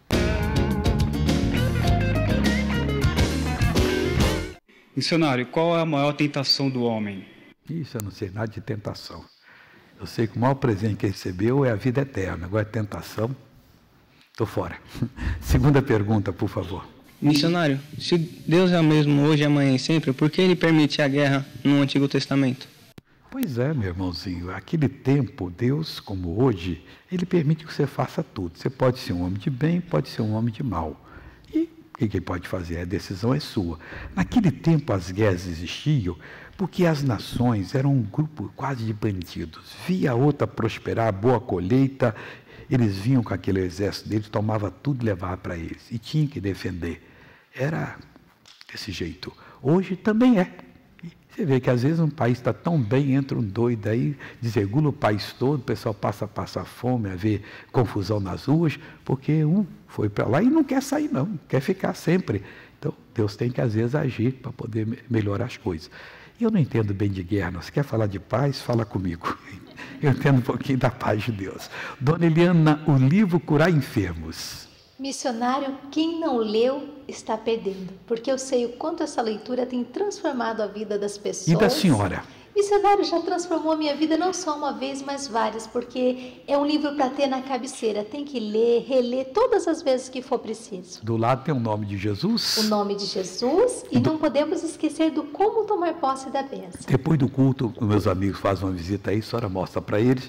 Missionário, qual é a maior tentação do homem? Isso, eu não sei nada de tentação. Eu sei que o maior presente que recebeu é a vida eterna. Agora, tentação, estou fora. Segunda pergunta, por favor. Missionário, se Deus é o mesmo hoje, amanhã e sempre, por que Ele permite a guerra no Antigo Testamento? Pois é, meu irmãozinho. Aquele tempo, Deus, como hoje, Ele permite que você faça tudo. Você pode ser um homem de bem, pode ser um homem de mal. E o que ele pode fazer? A decisão é sua. Naquele tempo as guerras existiam porque as nações eram um grupo quase de bandidos. Via a outra prosperar, boa colheita, eles vinham com aquele exército deles, tomava tudo e levava para eles. E tinha que defender. Era desse jeito. Hoje também é. Você vê que às vezes um país está tão bem, entra um doido aí, desregula o país todo, o pessoal passa fome, a ver confusão nas ruas, porque um foi para lá e não quer sair não, quer ficar sempre. Então, Deus tem que às vezes agir para poder melhorar as coisas. Eu não entendo bem de guerra, não. Se quer falar de paz, fala comigo. Eu entendo um pouquinho da paz de Deus. Dona Eliana, o livro Curar Enfermos. Missionário, quem não leu está perdendo, porque eu sei o quanto essa leitura tem transformado a vida das pessoas. E da senhora? Missionário já transformou a minha vida não só uma vez, mas várias, porque é um livro para ter na cabeceira. Tem que ler, reler todas as vezes que for preciso. Do lado tem o nome de Jesus. O nome de Jesus e não podemos esquecer do como tomar posse da bênção. Depois do culto, os meus amigos fazem uma visita aí, a senhora mostra para eles.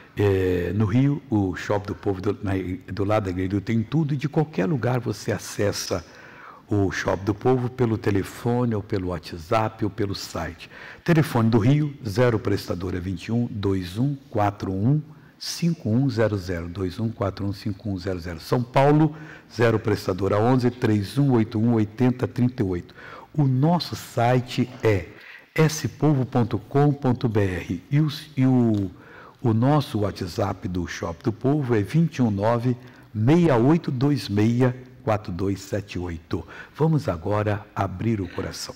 No Rio, o Shopping do Povo, do lado da igreja, tem tudo, e de qualquer lugar você acessa o Shopping do Povo pelo telefone, ou pelo WhatsApp, ou pelo site. Telefone do Rio, 0 prestadora 21 2141 5100, 2141 5100. São Paulo, 0 prestadora 11 3181 8038. O nosso site é spovo.com.br e o nosso WhatsApp do Shopping do Povo é 219-6826-4278. Vamos agora abrir o coração.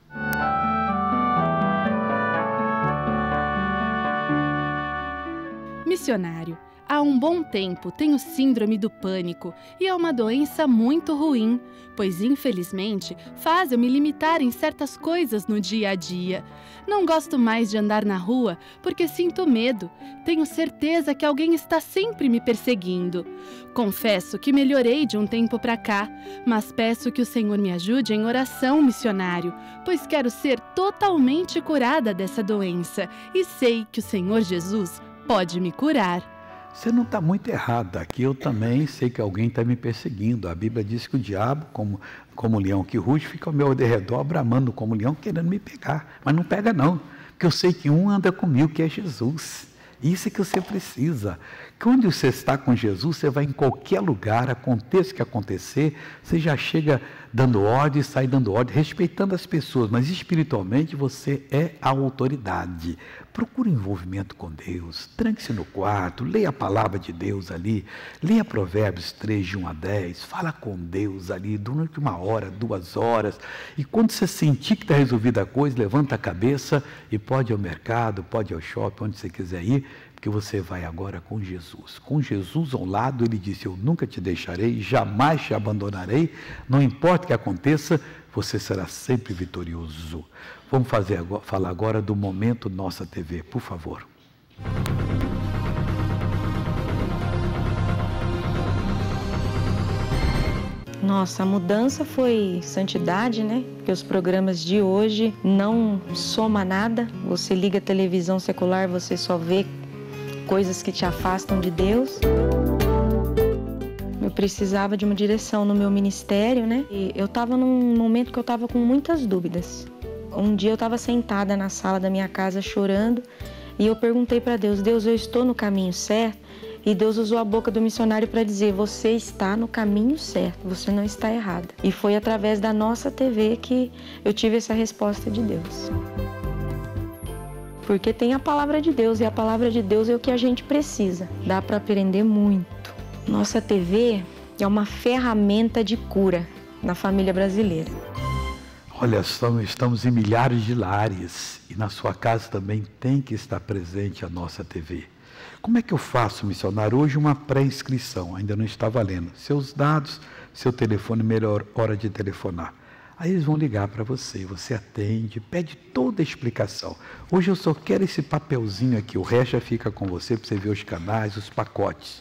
Missionário, há um bom tempo tenho síndrome do pânico e é uma doença muito ruim, pois infelizmente faz eu me limitar em certas coisas no dia a dia. Não gosto mais de andar na rua porque sinto medo. Tenho certeza que alguém está sempre me perseguindo. Confesso que melhorei de um tempo para cá, mas peço que o Senhor me ajude em oração, missionário, pois quero ser totalmente curada dessa doença e sei que o Senhor Jesus pode me curar. Você não está muito errada. Aqui eu também sei que alguém está me perseguindo. A Bíblia diz que o diabo, como leão que ruge, fica ao meu redor, bramando como leão, querendo me pegar. Mas não pega não, Porque eu sei que um anda comigo, que é Jesus. Isso é que você precisa. Quando você está com Jesus, você vai em qualquer lugar, aconteça o que acontecer, você já chega dando ordem, sai dando ordem, respeitando as pessoas, mas espiritualmente você é a autoridade. Procure envolvimento com Deus, tranque-se no quarto, leia a palavra de Deus ali, leia Provérbios 3, de 1 a 10, fala com Deus ali durante 1 hora, 2 horas, e quando você sentir que está resolvida a coisa, levanta a cabeça e pode ir ao mercado, pode ir ao shopping, onde você quiser ir, porque você vai agora com Jesus. Com Jesus ao lado, ele disse, eu nunca te deixarei, jamais te abandonarei, não importa o que aconteça, você será sempre vitorioso. Vamos falar agora do Momento Nossa TV, por favor. Nossa, a mudança foi santidade, né? Porque os programas de hoje não soma nada. Você liga a televisão secular, você só vê coisas que te afastam de Deus. Eu precisava de uma direção no meu ministério, né? E eu estava num momento que eu estava com muitas dúvidas. Um dia eu estava sentada na sala da minha casa chorando e eu perguntei para Deus, Deus, eu estou no caminho certo? E Deus usou a boca do missionário para dizer, você está no caminho certo, você não está errada. E foi através da Nossa TV que eu tive essa resposta de Deus. Porque tem a palavra de Deus e a palavra de Deus é o que a gente precisa. Dá para aprender muito. Nossa TV é uma ferramenta de cura na família brasileira. Olha, estamos em milhares de lares e na sua casa também tem que estar presente a Nossa TV. Como é que eu faço, missionário? Hoje uma pré-inscrição, ainda não está valendo. Seus dados, seu telefone, melhor hora de telefonar. Aí eles vão ligar para você, você atende, pede toda a explicação. Hoje eu só quero esse papelzinho aqui, o resto já fica com você para você ver os canais, os pacotes.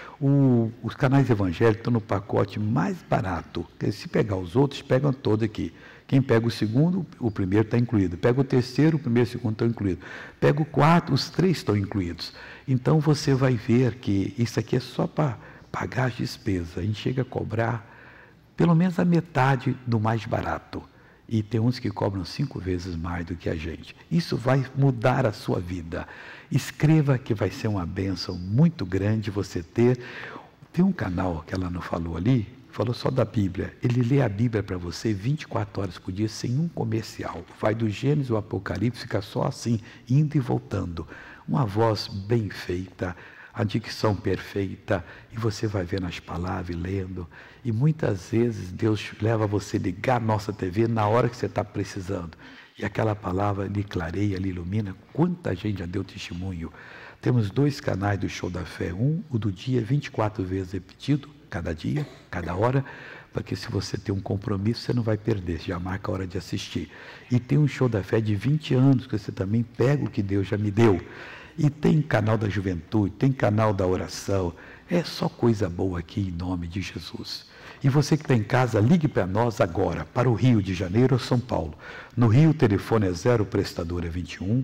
Os canais evangélicos estão no pacote mais barato. Se pegar os outros, pegam todos aqui. Quem pega o segundo, o primeiro está incluído. Pega o terceiro, o primeiro e o segundo estão incluídos. Pega o quarto, os 3 estão incluídos. Então você vai ver que isso aqui é só para pagar as despesas. A gente chega a cobrar pelo menos a metade do mais barato. E tem uns que cobram 5 vezes mais do que a gente. Isso vai mudar a sua vida. Escreva que vai ser uma bênção muito grande você ter. Tem um canal que ela não falou ali, falou só da Bíblia. Ele lê a Bíblia para você 24 horas por dia, sem um comercial. Vai do Gênesis ao Apocalipse, fica só assim, indo e voltando. Uma voz bem feita, a dicção perfeita, e você vai vendo as palavras e lendo. E muitas vezes Deus leva você a ligar a Nossa TV na hora que você está precisando. E aquela palavra lhe clareia, lhe ilumina. Quanta gente já deu testemunho. Temos 2 canais do Show da Fé. O do dia, 24 vezes repetido, cada dia, cada hora, porque se você tem um compromisso, você não vai perder, você já marca a hora de assistir. E tem um Show da Fé de 20 anos, que você também pega o que Deus já me deu. E tem canal da juventude, tem canal da oração. É só coisa boa aqui em nome de Jesus. E você que está em casa, ligue para nós agora, para o Rio de Janeiro ou São Paulo. No Rio, o telefone é 0 prestadora 21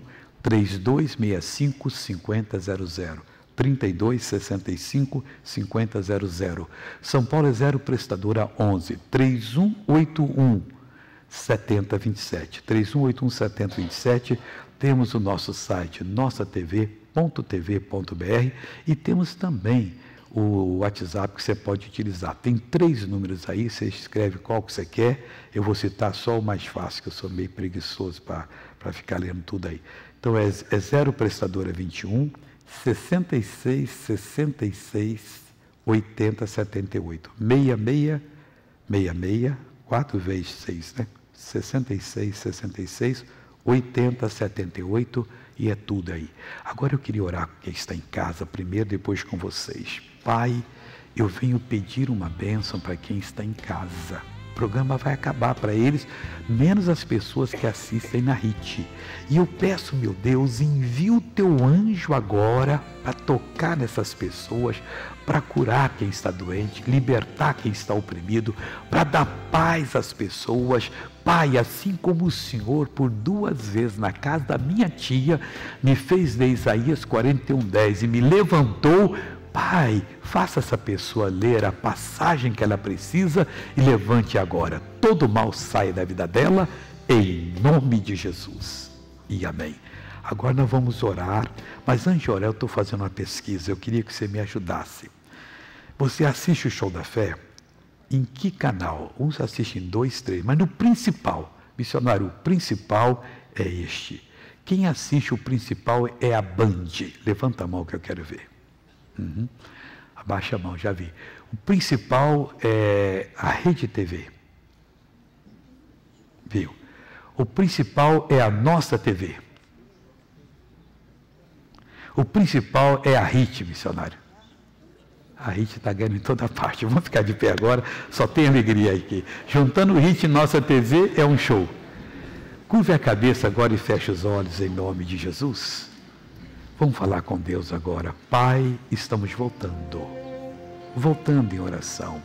3265 5000. 3265 5000. São Paulo é 0 prestadora 11 3181 7027. 3181 7027. Temos o nosso site nossatv.tv.br e temos também o WhatsApp que você pode utilizar. Tem 3 números aí, você escreve qual que você quer. Eu vou citar só o mais fácil, que eu sou meio preguiçoso para ficar lendo tudo aí. Então é 0 prestadora 21 66 66 80 78. 66 66 4 vezes 6, né? 66 66 80 78, e é tudo aí. Agora eu queria orar com quem está em casa primeiro, depois com vocês. Pai, eu venho pedir uma bênção para quem está em casa. O programa vai acabar para eles, menos as pessoas que assistem na RIT. E eu peço, meu Deus, envia o teu anjo agora para tocar nessas pessoas, para curar quem está doente, libertar quem está oprimido, para dar paz às pessoas. Pai, assim como o Senhor, por 2 vezes na casa da minha tia, me fez ler Isaías 41:10 e me levantou. Pai, faça essa pessoa ler a passagem que ela precisa e levante agora. Todo mal saia da vida dela, em nome de Jesus. E amém. Agora nós vamos orar, mas antes de orar eu estou fazendo uma pesquisa, eu queria que você me ajudasse. Você assiste o Show da Fé? Em que canal? Uns assistem 2, 3, mas no principal, missionário, o principal é este. Quem assiste o principal é a Band. Levanta a mão que eu quero ver. Abaixa a mão, já vi. O principal é a Rede TV. Viu? O principal é a Nossa TV. O principal é a RIT, missionário. A RIT está ganhando em toda parte. Vamos ficar de pé agora, só tem alegria aqui. Juntando o RIT e Nossa TV é um show. Curve a cabeça agora e feche os olhos em nome de Jesus. Vamos falar com Deus agora. Pai, estamos voltando em oração.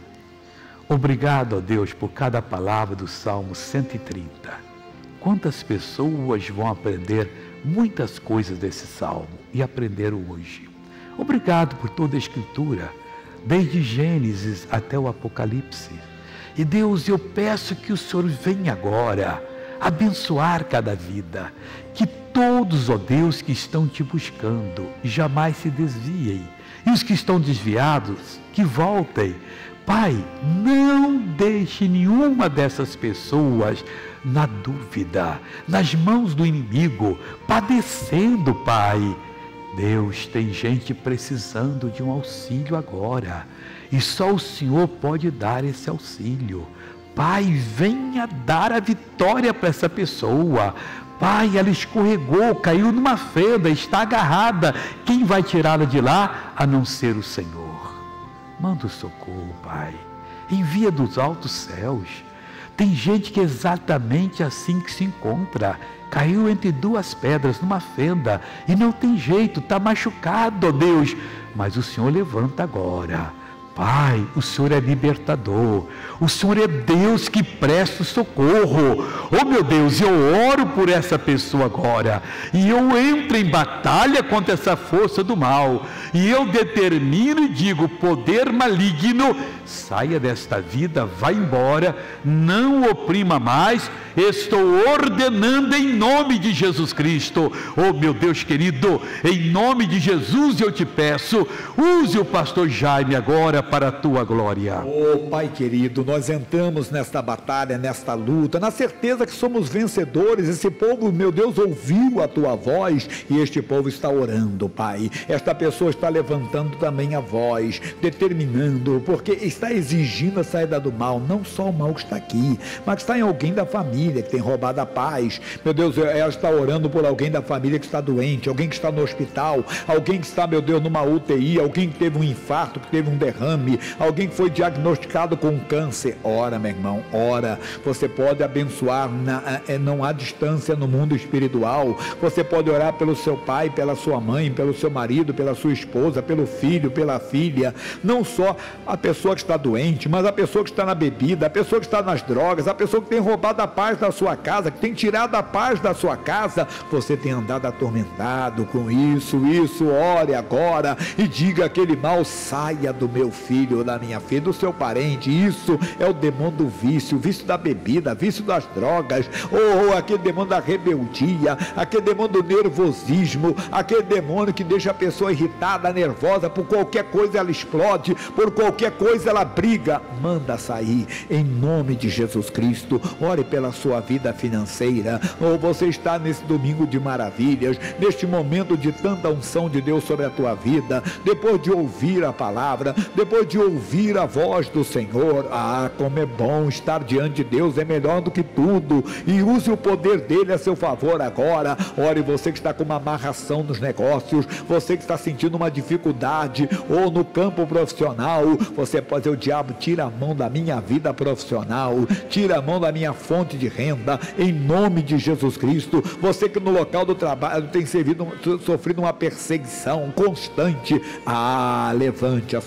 Obrigado, ó Deus, por cada palavra do Salmo 130. Quantas pessoas vão aprender muitas coisas desse Salmo e aprenderam hoje. Obrigado por toda a Escritura, desde Gênesis até o Apocalipse. E Deus, eu peço que o Senhor venha agora abençoar cada vida, que todos, ó Deus, que estão te buscando, jamais se desviem, e os que estão desviados, que voltem. Pai, não deixe nenhuma dessas pessoas na dúvida, nas mãos do inimigo, padecendo, Pai. Deus, tem gente precisando de um auxílio agora, e só o Senhor pode dar esse auxílio. Pai, venha dar a vitória para essa pessoa. Pai, ela escorregou, caiu numa fenda, está agarrada. Quem vai tirá-la de lá, a não ser o Senhor? Manda o socorro, Pai. Envia dos altos céus. Tem gente que é exatamente assim que se encontra. Caiu entre 2 pedras, numa fenda, e não tem jeito, está machucado, ó Deus. Mas o Senhor levanta agora. Pai, o Senhor é libertador, o Senhor é Deus que presta o socorro. Oh meu Deus, eu oro por essa pessoa agora, e eu entro em batalha contra essa força do mal, e eu determino e digo: poder maligno, saia desta vida, vá embora, não o oprima mais. Estou ordenando em nome de Jesus Cristo. Oh meu Deus querido, em nome de Jesus eu te peço, use o pastor Jaime agora para a tua glória. Oh Pai querido, nós entramos nesta batalha, nesta luta, na certeza que somos vencedores. Esse povo, meu Deus, ouviu a tua voz, e este povo está orando, Pai. Esta pessoa está levantando também a voz, determinando, porque está exigindo a saída do mal. Não só o mal que está aqui, mas está em alguém da família que tem roubado a paz. Meu Deus, ela está orando por alguém da família que está doente, alguém que está no hospital, alguém que está, meu Deus, numa UTI, alguém que teve um infarto, que teve um derrame, alguém que foi diagnosticado com um câncer. Ora, meu irmão, ora. Você pode abençoar, não há distância no mundo espiritual. Você pode orar pelo seu pai, pela sua mãe, pelo seu marido, pela sua esposa, pelo filho, pela filha. Não só a pessoa que está doente, mas a pessoa que está na bebida, a pessoa que está nas drogas, a pessoa que tem roubado a paz da sua casa, que tem tirado a paz da sua casa. Você tem andado atormentado com isso. Ore agora e diga: aquele mal saia do meu filho, da minha filha, do seu parente. Isso é o demônio do vício, o vício da bebida, vício das drogas, ou aquele demônio da rebeldia, aquele demônio do nervosismo, aquele demônio que deixa a pessoa irritada, nervosa. Por qualquer coisa ela explode, por qualquer coisa ela briga. Manda sair em nome de Jesus Cristo. Ore pela sua vida financeira. Ou você está nesse domingo de maravilhas, neste momento de tanta unção de Deus sobre a tua vida, depois de ouvir a palavra, depois de ouvir a voz do Senhor. Como é bom estar diante de Deus, é melhor do que tudo, e use o poder dele a seu favor agora. Ore, você que está com uma amarração nos negócios, você que está sentindo uma dificuldade, ou no campo profissional, você pode dizer: o diabo, tira a mão da minha vida profissional, tira a mão da minha fonte de renda, em nome de Jesus Cristo. Você que no local do trabalho tem sofrido uma perseguição constante, levante a sua voz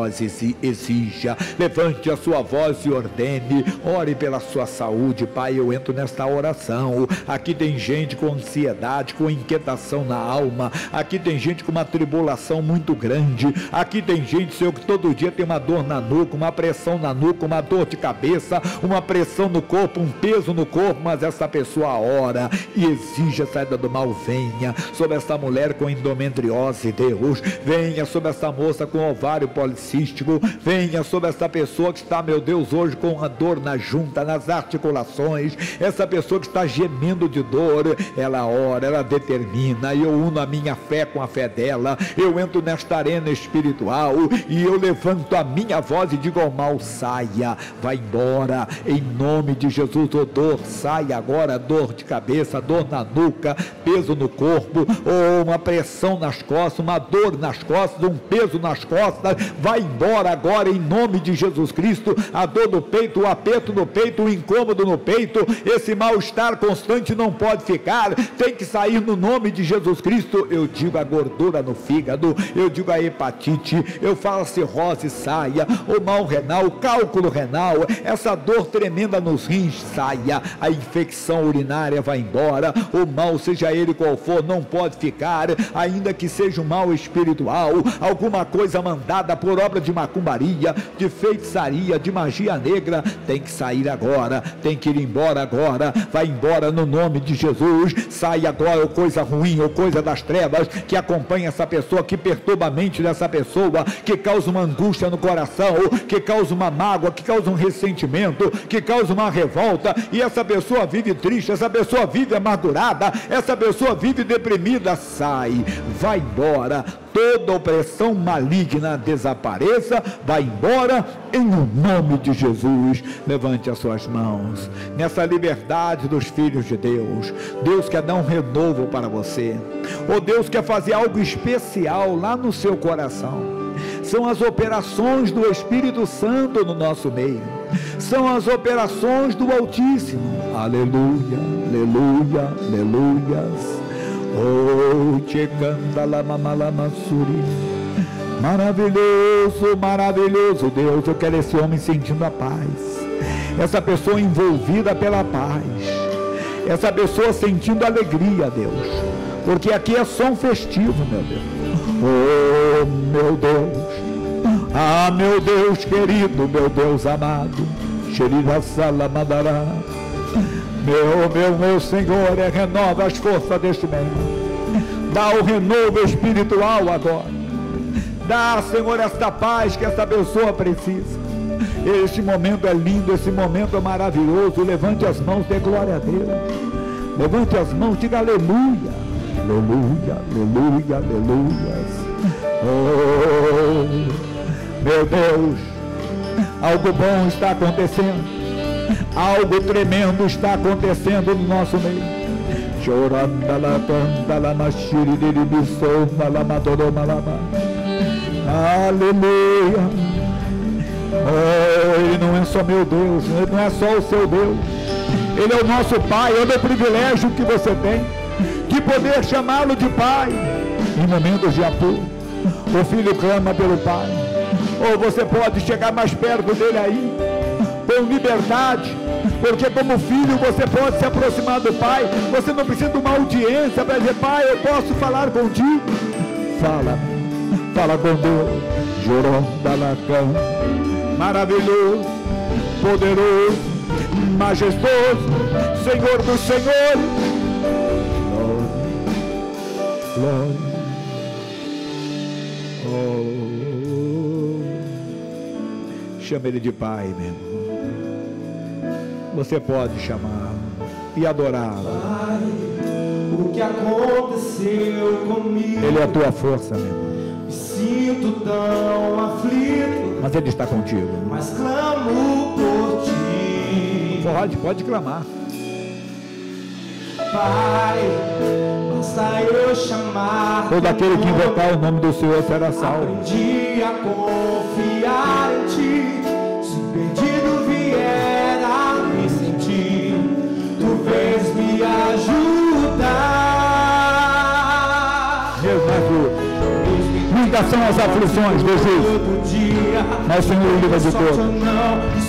voz e exija, levante a sua voz e ordene, ore pela sua saúde. Pai, eu entro nesta oração. Aqui tem gente com ansiedade, com inquietação na alma, aqui tem gente com uma tribulação muito grande, aqui tem gente, Senhor, que todo dia tem uma dor na nuca, uma pressão na nuca, uma dor de cabeça, uma pressão no corpo, um peso no corpo, mas essa pessoa ora e exige a saída do mal. Venha sobre essa mulher com endometriose, Deus, venha sobre essa moça com ovário policístico, venha sobre essa pessoa que está, meu Deus, hoje com a dor na junta, nas articulações, essa pessoa que está gemendo de dor, ela ora, ela determina, e eu uno a minha fé com a fé dela, eu entro nesta arena espiritual e eu levanto a minha voz e digo ao mal: saia, vai embora, em nome de Jesus. O dor, saia agora, dor de cabeça, dor na nuca, peso no corpo, ou uma pressão nas costas, uma dor nas costas, um peso nas costas, vai embora agora em nome de Jesus Cristo. A dor no peito, o aperto no peito, o incômodo no peito, esse mal-estar constante não pode ficar, tem que sair no nome de Jesus Cristo. Eu digo a gordura no fígado, eu digo a hepatite, eu falo a cirrose, saia, o mal renal, o cálculo renal, essa dor tremenda nos rins, saia, a infecção urinária vai embora, o mal, seja ele qual for, não pode ficar, ainda que seja um mal espiritual, alguma coisa mandada por obra de macumbaria, de feitiçaria, de magia negra, tem que sair agora, tem que ir embora agora, vai embora no nome de Jesus. Sai agora, ou coisa ruim, ou coisa das trevas que acompanha essa pessoa, que perturba a mente dessa pessoa, que causa uma angústia no coração, que causa uma mágoa, que causa um ressentimento, que causa uma revolta, e essa pessoa vive triste, essa pessoa vive amargurada, essa pessoa vive deprimida. Sai, vai embora, toda opressão maligna desapareça, vai embora em nome de Jesus. Levante as suas mãos nessa liberdade dos filhos de Deus. Deus quer dar um renovo para você, ou Deus quer fazer algo especial lá no seu coração. São as operações do Espírito Santo no nosso meio, são as operações do Altíssimo. Aleluia, aleluia, aleluias. Oh, maravilhoso, maravilhoso Deus. Eu quero esse homem sentindo a paz, essa pessoa envolvida pela paz, essa pessoa sentindo alegria, Deus, porque aqui é som festivo, meu Deus. Oh, meu Deus, ah, meu Deus querido, meu Deus amado, meu Senhor, renova as forças deste membro, dá o renovo espiritual agora, dá, Senhor, esta paz que essa pessoa precisa. Este momento é lindo, esse momento é maravilhoso. Levante as mãos, dê glória a Deus, levante as mãos, diga aleluia, aleluia, aleluia, aleluia. Oh, meu Deus, algo bom está acontecendo, algo tremendo está acontecendo no nosso meio. Aleluia. Oh, Ele não é só meu Deus, Ele não é só o seu Deus, Ele é o nosso Pai. Olha o privilégio que você tem de poder chamá-lo de Pai em momentos de apuro. O filho clama pelo Pai, ou você pode chegar mais perto dele aí, com liberdade, porque como filho você pode se aproximar do Pai. Você não precisa de uma audiência para dizer: Pai, eu posso falar contigo. Fala com Deus. Jorondalacão, maravilhoso, poderoso, majestoso, Senhor dos senhores. Glória. Chama Ele de Pai, meu irmão. Você pode chamá-lo e adorá-lo. Pai, o que aconteceu comigo? Ele é a tua força, meu irmão. Me sinto tão aflito, mas Ele está contigo. Mas clamo por ti. Pode clamar. Pai, basta eu chamar. Todo aquele que invocar o nome do Senhor será salvo. Aprendi a confiar em ti. Se perdido vier a me sentir, tu vens me ajudar. Mesmo ajuda. Me tribulação, as aflições, Jesus. Mas Senhor, livra de todos.